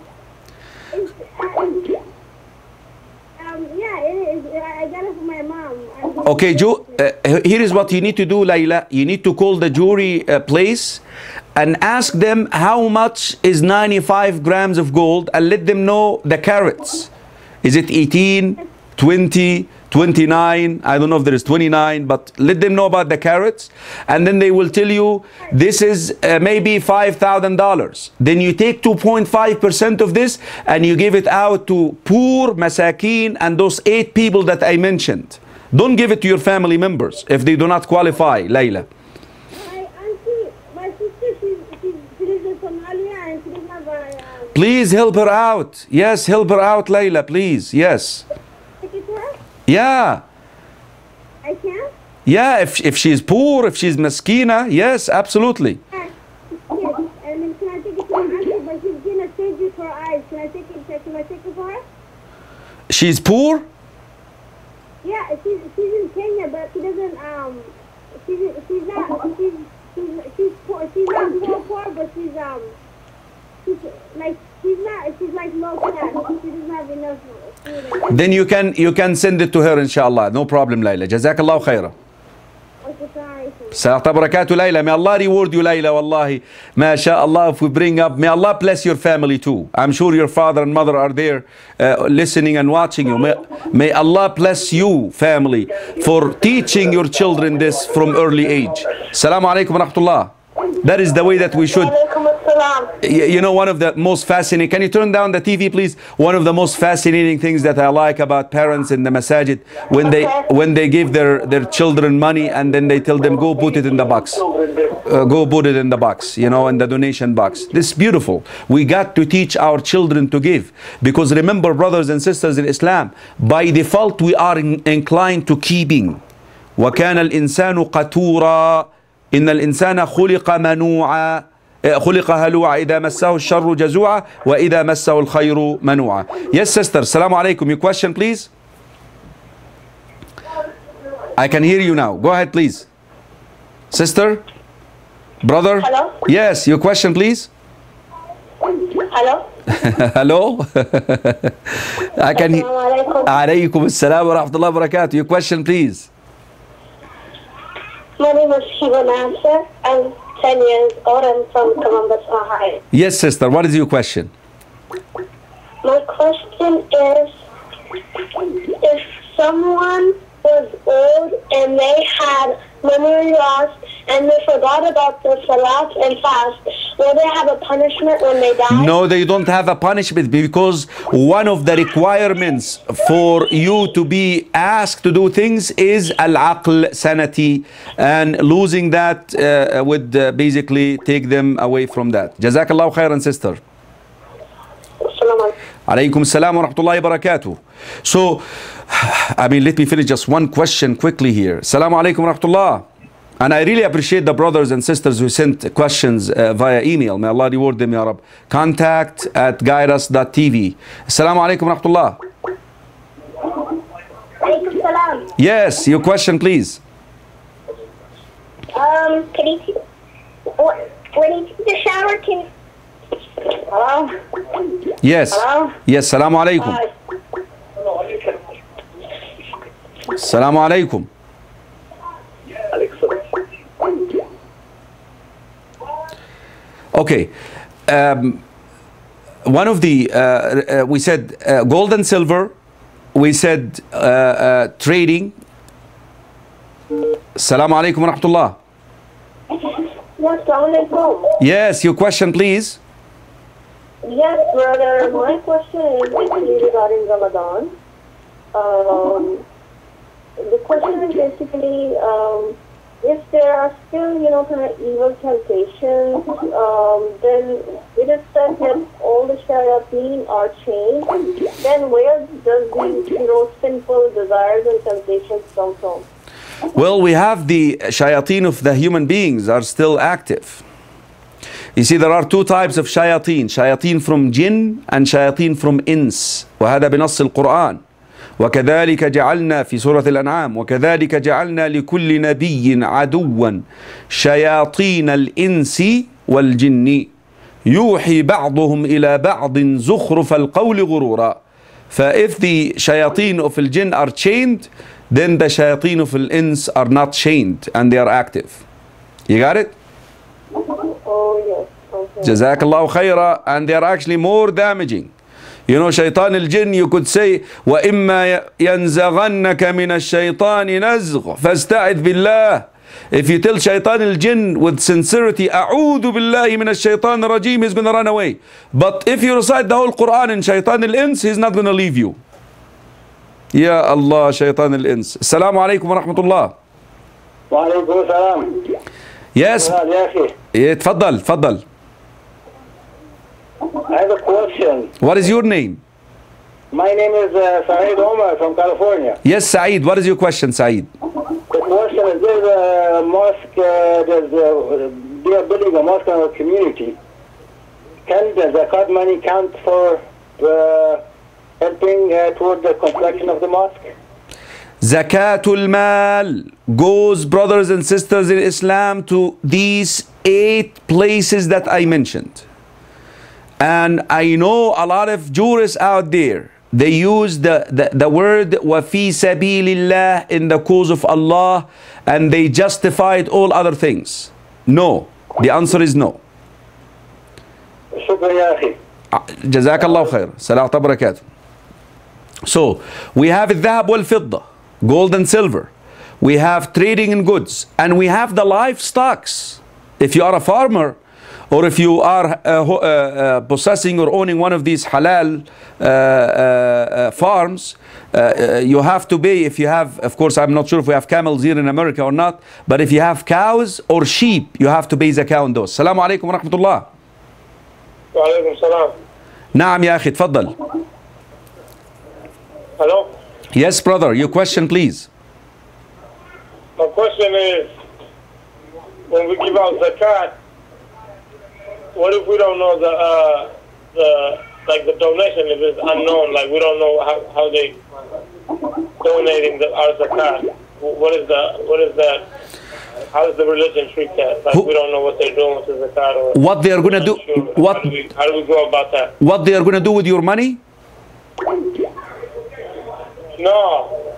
yeah, it is. I got it from my mom. Okay, Ju uh, here is what you need to do, Layla. You need to call the jury uh, place and ask them how much is ninety-five grams of gold and let them know the carats. Is it eighteen, twenty, twenty-nine? I don't know if there is twenty-nine, but let them know about the carats. And then they will tell you this is uh, maybe five thousand dollars. Then you take two point five percent of this and you give it out to poor, masakeen, and those eight people that I mentioned. Don't give it to your family members if they do not qualify, Layla. My auntie, my sister, she's, she's, she lives in Somalia and she doesn't have a... Um, Please help her out. Yes, help her out, Layla, please. Yes. take it to her? Yeah. I can? Yeah, if, if she's poor, if she's maskina, yes, absolutely. Yes. Yes. And then can I take it to my auntie? But she's getting a surgery for her eyes. Can I take it, can I take it for her? She's poor? Yeah, she's, she's in Kenya, but she doesn't, um, she's, she's not, she's, she's, she's poor, she's not poor, poor, but she's, um, she's, like, she's not, she's like low class, she doesn't have enough food. Then you can you can send it to her, inshallah. No problem, Layla. Jazakallahu khaira. Salaamu barakatuh, Layla. May Allah reward you, Layla. Wallahi. MashaAllah, if we bring up, may Allah bless your family too. I'm sure your father and mother are there uh, listening and watching you. May, may Allah bless you, family, for teaching your children this from early age. Assalamu alaikum wa rahmatullah. That is the way that we should. You know, one of the most fascinating, can you turn down the T V, please? One of the most fascinating things that I like about parents in the masajid, when they when they give their their children money and then they tell them, go put it in the box, uh, go put it in the box, you know, in the donation box. This is beautiful. We got to teach our children to give, because remember, brothers and sisters in Islam, by default we are in, inclined to keeping. وَكَانَ الْإِنسَانُ قَتُورًا إِنَّ الْإِنسَانَ خُلِقَ مَنُوعًا خلق هلوعا إذا مسه الشر جزوعا وإذا مسه الخير منوعا. Yes, sister. Assalamu alaikum. Your question, please. I can hear you now. Go ahead, please. Sister? Brother? Hello? Yes, your question, please. Hello? Hello? I can hear. Alaykum assalam wa rahmatullahi wa barakatuh. Your question, please. My name is Shiva Nasser. I'm ten years old. I'm from Columbus, Ohio. Yes, sister. What is your question? My question is, if someone was old and they had memory loss and they forgot about the salat and fast, will they have a punishment when they die? No, they don't have a punishment because one of the requirements for you to be asked to do things is al-aql, sanity, and losing that uh, would uh, basically take them away from that. Jazakallahu khairan, sister. Alaykum salam wa rahmatullahi wa barakatuh. So, I mean, let me finish just one question quickly here. Assalamu alaikum wa rahmatullah. And I really appreciate the brothers and sisters who sent questions uh, via email. May Allah reward them, Ya Rab. Contact at guideus dot t v. Assalamu alaikum wa rahmatullah. Alaikum salam. Yes, your question, please. Um, can you, t- when you take the shower, can Hello? Yes. Hello? Yes, Assalamu alaikum. Assalamu alaikum. Okay. Um, one of the, uh, uh, we said uh, gold and silver. We said uh, uh, trading. Assalamu alaikum wa rahmatullah. Yes, your question, please. Yes, brother. My question is basically regarding Ramadan. Um, the question is basically, um, if there are still, you know, kind of evil temptations, um, then it is said that all the shayateen are chained. Then where does these, you know, sinful desires and temptations come from? Well, we have the shayateen of the human beings are still active. You see, there are two types of shayateen. Shayateen from jinn and shayateen from ins. وهذا بنص القرآن. وكذلك جعلنا في سورة الأنعام وكذلك جعلنا لكل نبي عدوا شياطين الإنس والجن يوحي بعضهم إلى بعض زخرف القول غرورا. So if the shayateen of the jinn are chained, then the shayateen of the ins are not chained and they are active. You got it? Oh, yes. Okay. Jazakallahu khaira, and they are actually more damaging. You know, shaitan al-jinn, you could say, وَإِمَّا يَنْزَغَنَّكَ مِنَ الشَّيْطَانِ نَزْغ فَاسْتَعِذْ بِاللَّهِ. If you tell shaitan al-jinn with sincerity, أَعُوذُ بِاللَّهِ مِنَ الشَّيْطَانِ الرَّجِيمِ, he's going to run away. But if you recite the whole Quran in shaitan al-ins, he's not going to leave you. Ya Allah, shaitan al-ins. Assalamu alaikum wa rahmatullah. Wa alaikum salam. Yes. تفضل تفضل. I have a question. What is your name? My name is uh, Saeed Omar from California. Yes, Saeed. What is your question, Saeed? The question is, there's a mosque, uh, there's a, they are building a mosque in our community. Can the zakat money count for uh, helping uh, toward the construction of the mosque? Zakatul Mal goes, brothers and sisters in Islam, to these eight places that I mentioned. And I know a lot of jurists out there, they use the, the, the word وَفِي سَبِيلِ اللَّهِ in the cause of Allah, and they justified all other things. No. The answer is no. Shukran ya akhi. Jazakallah khair. Salat barakatuh. So, we have الذهب والفضة, gold and silver. We have trading in goods. And we have the livestocks. If you are a farmer, or if you are uh, uh, uh, possessing or owning one of these halal uh, uh, uh, farms, uh, uh, you have to pay. If you have, of course, I'm not sure if we have camels here in America or not, but if you have cows or sheep, you have to pay zakah on those. Assalamu alaikum wa rahmatullah. Wa alaikum salam. Naam ya akhi, tfaddal. Hello? Yes, brother, your question, please. My question is, when we give out zakat, what if we don't know the, uh, the like the donation, if it's unknown, like we don't know how, how they donating the, our zakat? What is the, what is that, how does the religion treat that? Like Who, we don't know what they're doing with the zakat. Or what they are going to do, sure. what, how do, we, how do we go about that? What they are going to do with your money? No.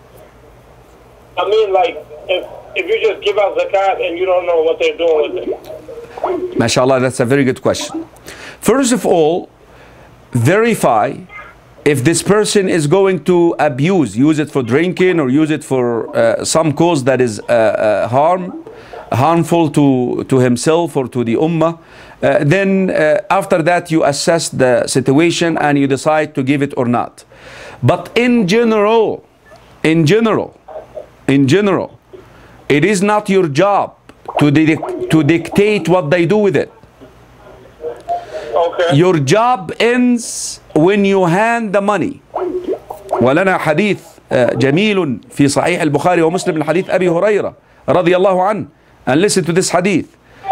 I mean, like, if, if you just give out zakat and you don't know what they're doing with it. MashaAllah, that's a very good question. First of all, verify if this person is going to abuse, use it for drinking or use it for uh, some cause that is uh, uh, harm, harmful to, to himself or to the ummah, uh, then uh, after that you assess the situation and you decide to give it or not. But in general, in general, in general, it is not your job to, di to dictate what they do with it. Okay. Your job ends when you hand the money. ولنا حديث جميل في صحيح البخاري ومسلم من حديث أبي هريرة رضي الله عنه. And listen to this hadith.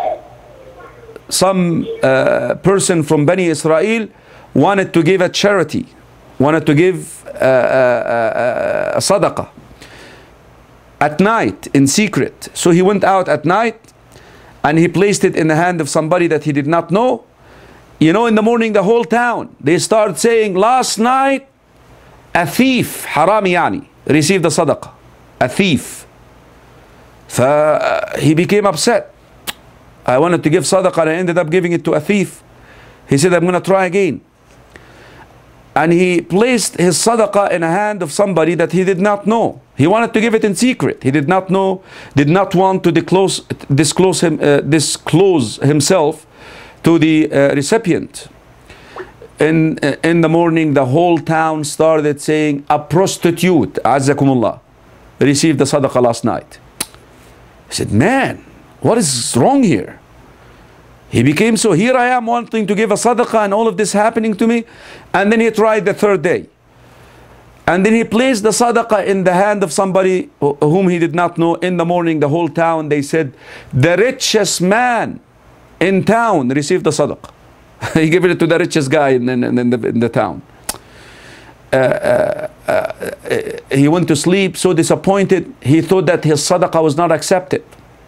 Some uh, person from Bani Israel wanted to give a charity, wanted to give uh, uh, uh, a sadaqah at night in secret. So he went out at night and he placed it in the hand of somebody that he did not know. You know, in the morning the whole town, they start saying, last night a thief, harami yani, received the sadaqah. A thief. So uh, he became upset. I wanted to give sadaqah and I ended up giving it to a thief. He said, I'm going to try again. And he placed his sadaqah in a hand of somebody that he did not know. He wanted to give it in secret. He did not know, did not want to disclose, disclose, him, uh, disclose himself to the uh, recipient. In, uh, in the morning, the whole town started saying, a prostitute, azzakumullah, received the sadaqah last night. He said, man, what is wrong here? He became so, here I am wanting to give a sadaqah and all of this happening to me. And then he tried the third day. And then he placed the sadaqah in the hand of somebody whom he did not know. In the morning, the whole town, they said, the richest man in town received the sadaqah. He gave it to the richest guy in, in, in, the, in the town. Uh, uh, uh, he went to sleep so disappointed. He thought that his sadaqah was not accepted.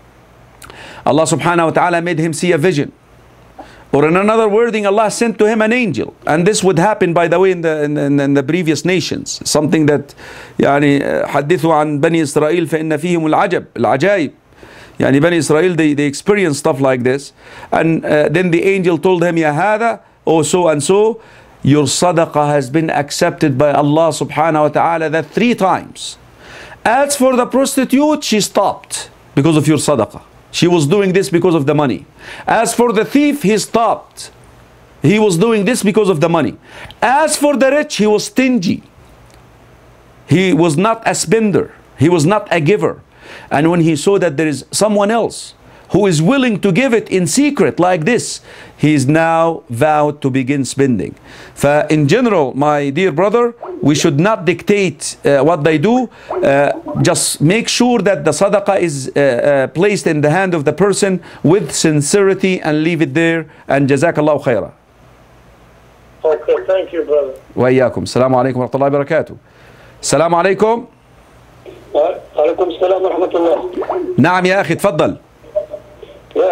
Allah subhanahu wa ta'ala made him see a vision. Or in another wording, Allah sent to him an angel. And this would happen, by the way, in the, in, in, in the previous nations. Something that يعني حدثوا عن بني إسرائيل فإن فيهم العجب العجائب. يعني بني إسرائيل, they, they experienced stuff like this. And uh, then the angel told him, Ya hada, oh so and so, your sadaqah has been accepted by Allah subhanahu wa ta'ala that three times. As for the prostitute, she stopped because of your sadaqah. She was doing this because of the money. As for the thief, he stopped. He was doing this because of the money. As for the rich, he was stingy. He was not a spender. He was not a giver. And when he saw that there is someone else who is willing to give it in secret like this, he is now vowed to begin spending. For in general, my dear brother, we should not dictate uh, what they do. Uh, just make sure that the sadaqah is uh, uh, placed in the hand of the person with sincerity and leave it there. And jazakallahu khairah. Okay, thank you, brother. Wa iyaakum. Assalamu alaikum wa rahmatullahi wa barakatuh. Assalamu alaikum. عليكم السلام ورحمة الله. نعم يا أخي تفضل. Yeah,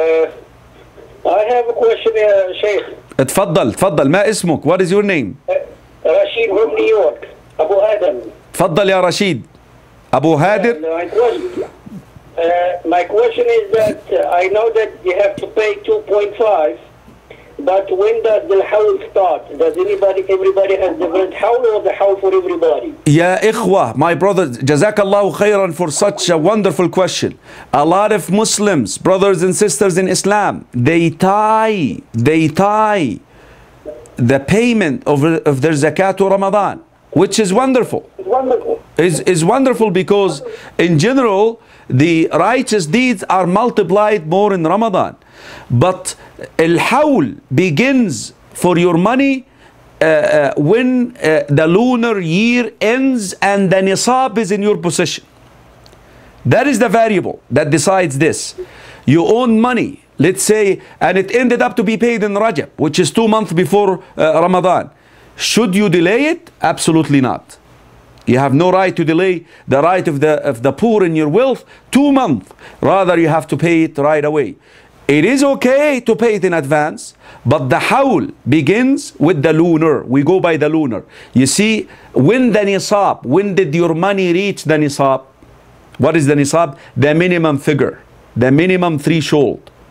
uh, I have a question, uh, Sheikh. تفضل تفضل ما اسمك? What is your name? Uh, Rashid from New York. Abu Adam. تفضل يا رشيد. أبو هادر. Uh, my, question, uh, my question is that uh, I know that you have to pay two point five, but when does the howl start? Does anybody, everybody has different howl or the howl for everybody? يا إخوة, my brother, Jazakallahu khairan for such a wonderful question. A lot of Muslims, brothers and sisters in Islam, they tie, they tie the payment of, of their zakat to Ramadan, which is wonderful. It's wonderful. Is is wonderful because in general the righteous deeds are multiplied more in Ramadan. But al-hawl begins for your money uh, uh, when uh, the lunar year ends and the nisab is in your possession. That is the variable that decides this. You own money, let's say, and it ended up to be paid in Rajab, which is two months before uh, Ramadan. Should you delay it? Absolutely not. You have no right to delay the right of the, of the poor in your wealth two months. Rather, you have to pay it right away. It is okay to pay it in advance, but the hawl begins with the lunar. We go by the lunar. You see, when the nisab, when did your money reach the nisab? What is the nisab? The minimum figure, the minimum threshold.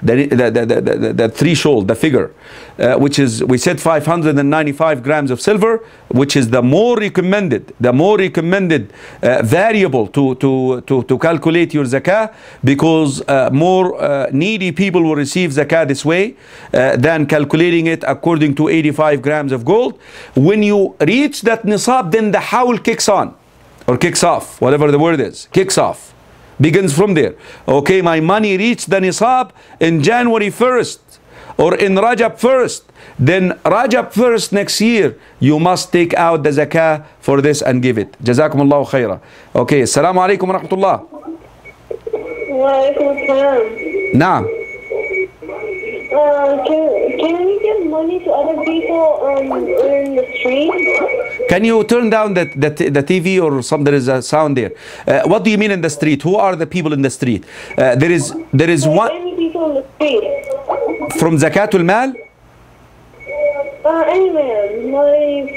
the, the, the, the, the, the threshold, the figure, uh, which is, we said five hundred ninety-five grams of silver, which is the more recommended, the more recommended uh, variable to, to, to, to calculate your zakah, because uh, more uh, needy people will receive zakah this way uh, than calculating it according to eighty-five grams of gold. When you reach that nisab, then the hawl kicks on, or kicks off, whatever the word is, kicks off. Begins from there. Okay, my money reached the nisab in January first or in Rajab first. Then Rajab first next year, you must take out the zakah for this and give it. Jazakumullahu khaira. Okay, assalamu alaikum wa rahmatullah. Wa alaikum assalam. Naam. Uh, can, can we give money to other people um, in the street? Can you turn down the, the, the T V or some, there is a sound there. Uh, what do you mean in the street? Who are the people in the street? Uh, there is there is like one... Any people in the street. From Zakatul Mal? Uh, any man. Like...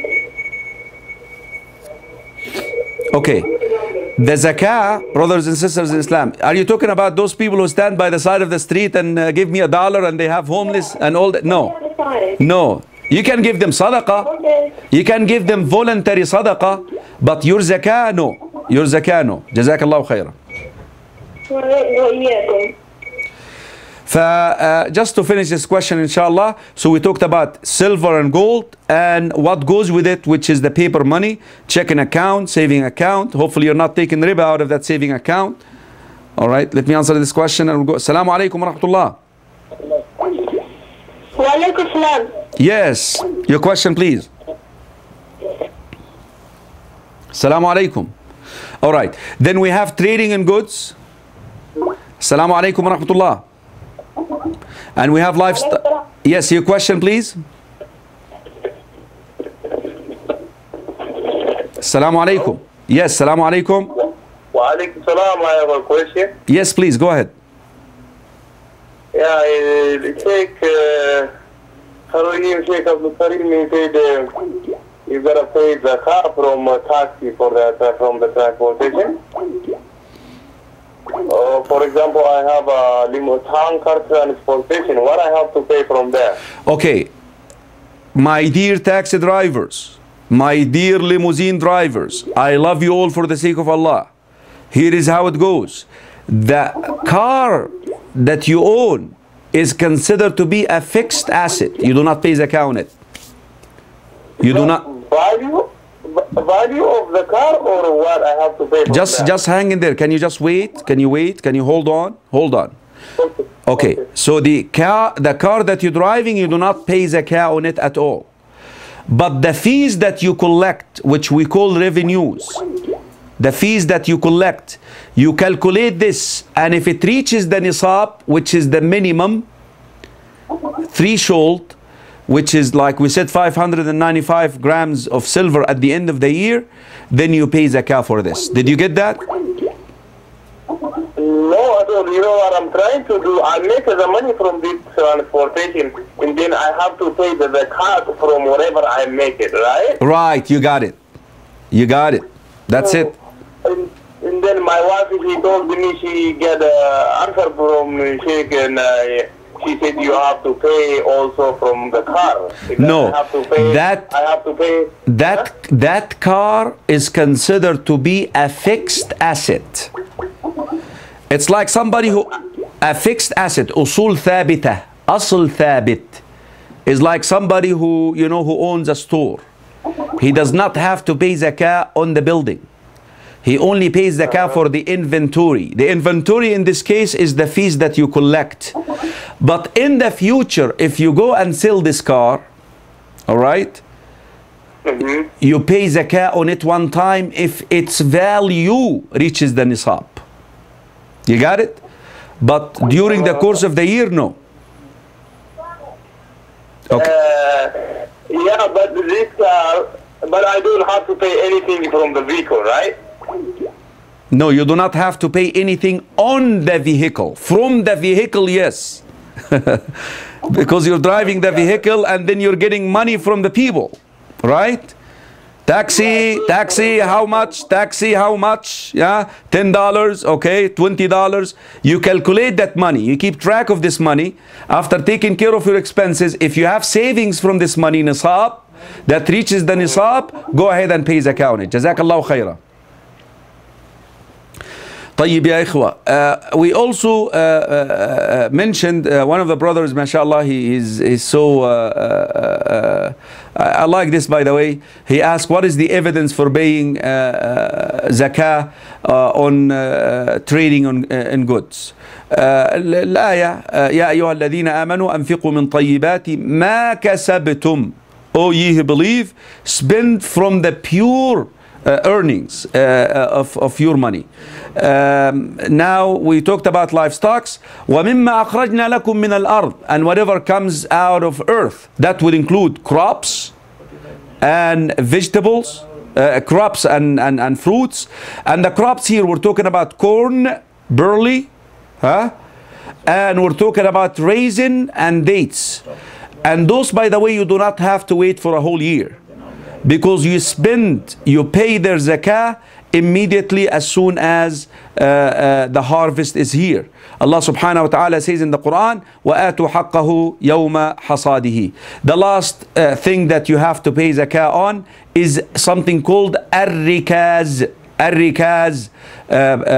Okay. The zakah, brothers and sisters in Islam, are you talking about those people who stand by the side of the street and uh, give me a dollar and they have homeless and all that? No. No. You can give them sadaqah. Okay. You can give them voluntary sadaqah, but your zakah, no. Your zakah, no. Jazakallahu khairan. Well, yeah. So, uh, just to finish this question, inshallah, so we talked about silver and gold and what goes with it, which is the paper money, checking account, saving account. Hopefully you're not taking riba out of that saving account. All right, let me answer this question and we'll go. Assalamu alaikum wa rahmatullah. Wa alaikum assalam. Yes, your question please. Assalamu alaikum. All right, then we have trading in goods. Assalamu alaikum wa rahmatullah. And we have livestock. Yes, your question please. Assalamu alaikum. Yes, assalamu alaikum. Wa alaikum salam. I have a question. Yes, please, go ahead. Yeah, Sheikh Karim, Sheikh Abdul Karim, he said uh, you gotta pay the car from a taxi for that, uh, from the transportation. Uh, for example, I have a limo tanker transportation. What I have to pay from there? Okay, my dear taxi drivers, my dear limousine drivers, I love you all for the sake of Allah. Here is how it goes. The car that you own is considered to be a fixed asset. You do not pay zakah on it. You do not. Value? Value of the car or what I have to pay for Just, that? just hang in there. Can you just wait? Can you wait? Can you hold on? Hold on. Okay. Okay. Okay. So the car, the car that you're driving, you do not pay zakah on it at all. But the fees that you collect, which we call revenues, the fees that you collect, you calculate this, and if it reaches the nisab, which is the minimum threshold, which is like we said five hundred ninety-five grams of silver at the end of the year, then you pay zakah for this. Did you get that? No, I don't. You know what I'm trying to do? I make the money from this transportation, and then I have to pay the zakat from wherever I make it, right? Right, you got it. You got it. That's So, it. And, and then my wife, she told me she get an answer from Sheikh, and uh, she said you have to pay also from the car. Because No, I have to pay, that- I have to pay. That, that car is considered to be a fixed asset. It's like somebody who, a fixed asset, usul thabita, asl thabit, is like somebody who, you know, who owns a store. He does not have to pay zakah on the building. He only pays zakah for the inventory. The inventory in this case is the fees that you collect. But in the future, if you go and sell this car, all right, Mm-hmm. you pay zakah on it one time if its value reaches the nisab. You got it? But during the course of the year, no. Okay. Uh, yeah, but this car, but I don't have to pay anything from the vehicle, right? No, you do not have to pay anything on the vehicle. From the vehicle, yes. Because you're driving the vehicle and then you're getting money from the people, right? Taxi, taxi, how much? Taxi, how much? Yeah, ten dollars, okay, twenty dollars. You calculate that money. You keep track of this money. After taking care of your expenses, if you have savings from this money, nisab, that reaches the nisab, go ahead and pay zakah on it. Jazakallahu khairah. طيب يا إخوة, uh, we also uh, uh, mentioned uh, one of the brothers, mashallah, he is he's so, uh, uh, uh, I like this by the way, he asked what is the evidence for paying uh, uh, zakah uh, on uh, trading on, uh, in goods. الآية يا أيها الذين آمنوا أنفقوا من طيبات ما كسبتم. O ye who believe, spend from the pure Uh, earnings uh, of, of your money. Um, now we talked about livestocks. وَمِمَّا أَخْرَجْنَا لَكُم مِّنَ الْأَرْضِ, and whatever comes out of earth. That would include crops and vegetables, uh, crops and, and, and fruits. And the crops here, we're talking about corn, barley, huh? And we're talking about raisin and dates. And those, by the way, you do not have to wait for a whole year, because you spend, you pay their zakah immediately as soon as uh, uh, the harvest is here. Allah subhanahu wa ta'ala says in the Quran, وَآتُوا حَقَّهُ يَوْمَ حَصَادِهِ. The last uh, thing that you have to pay zakah on is something called ar-rikaz. Ar-rikaz, uh,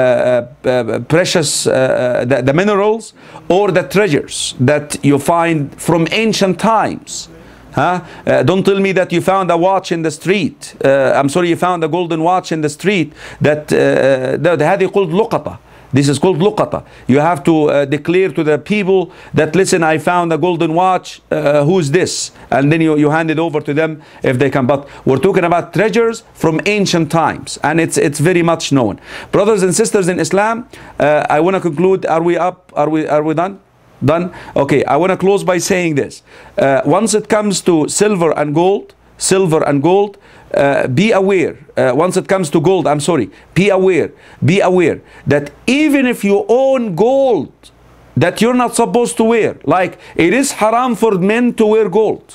uh, uh, precious, uh, the, the minerals or the treasures that you find from ancient times. Huh? Uh, don't tell me that you found a watch in the street. Uh, I'm sorry, you found a golden watch in the street. That uh, هذه called luqata. This is called luqata. You have to uh, declare to the people that, listen, I found a golden watch. Uh, who's this? And then you, you hand it over to them if they can. But we're talking about treasures from ancient times, and it's it's very much known. Brothers and sisters in Islam, uh, I want to conclude. Are we up? Are we are we done? Done? Okay, I want to close by saying this. Uh, once it comes to silver and gold, silver and gold, uh, be aware. Uh, once it comes to gold, I'm sorry, be aware. Be aware that even if you own gold that you're not supposed to wear, like it is haram for men to wear gold.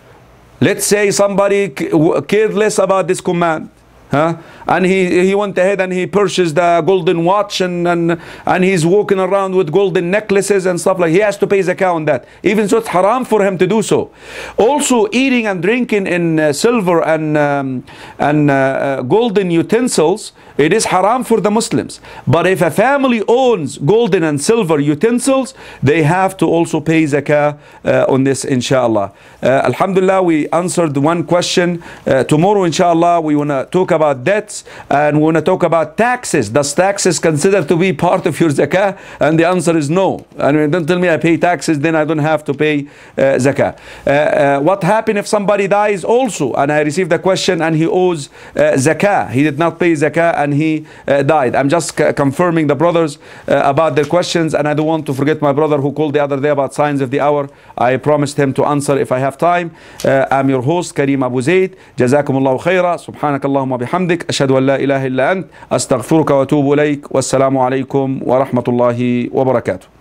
Let's say somebody cared less about this command. Huh? And he, he went ahead and he purchased a golden watch, and, and, and he's walking around with golden necklaces and stuff like that. He has to pay zakah on that. Even so, it's haram for him to do so. Also, eating and drinking in uh, silver and, um, and uh, uh, golden utensils, it is haram for the Muslims. But if a family owns golden and silver utensils, they have to also pay zakah uh, on this, inshallah. Uh, Alhamdulillah, we answered one question. Uh, tomorrow, inshallah, we want to talk about debts, and we want to talk about taxes. Does taxes considered to be part of your zakah? And the answer is no. I mean, don't tell me I pay taxes, then I don't have to pay uh, zakah. Uh, uh, what happens if somebody dies also, and I received a question and he owes uh, zakah? He did not pay zakah and he uh, died. I'm just confirming the brothers uh, about their questions, and I don't want to forget my brother who called the other day about signs of the hour. I promised him to answer if I have time. Uh, I'm your host, Kareem Abu Zaid. Jazakumullahu khaira. Subhanakallahumma bihamdik. Ashhadu an la ilaha illa ant. Astaghfiruka wa atubu ilayk. Wassalamu alaikum wa rahmatullahi wa barakatuh.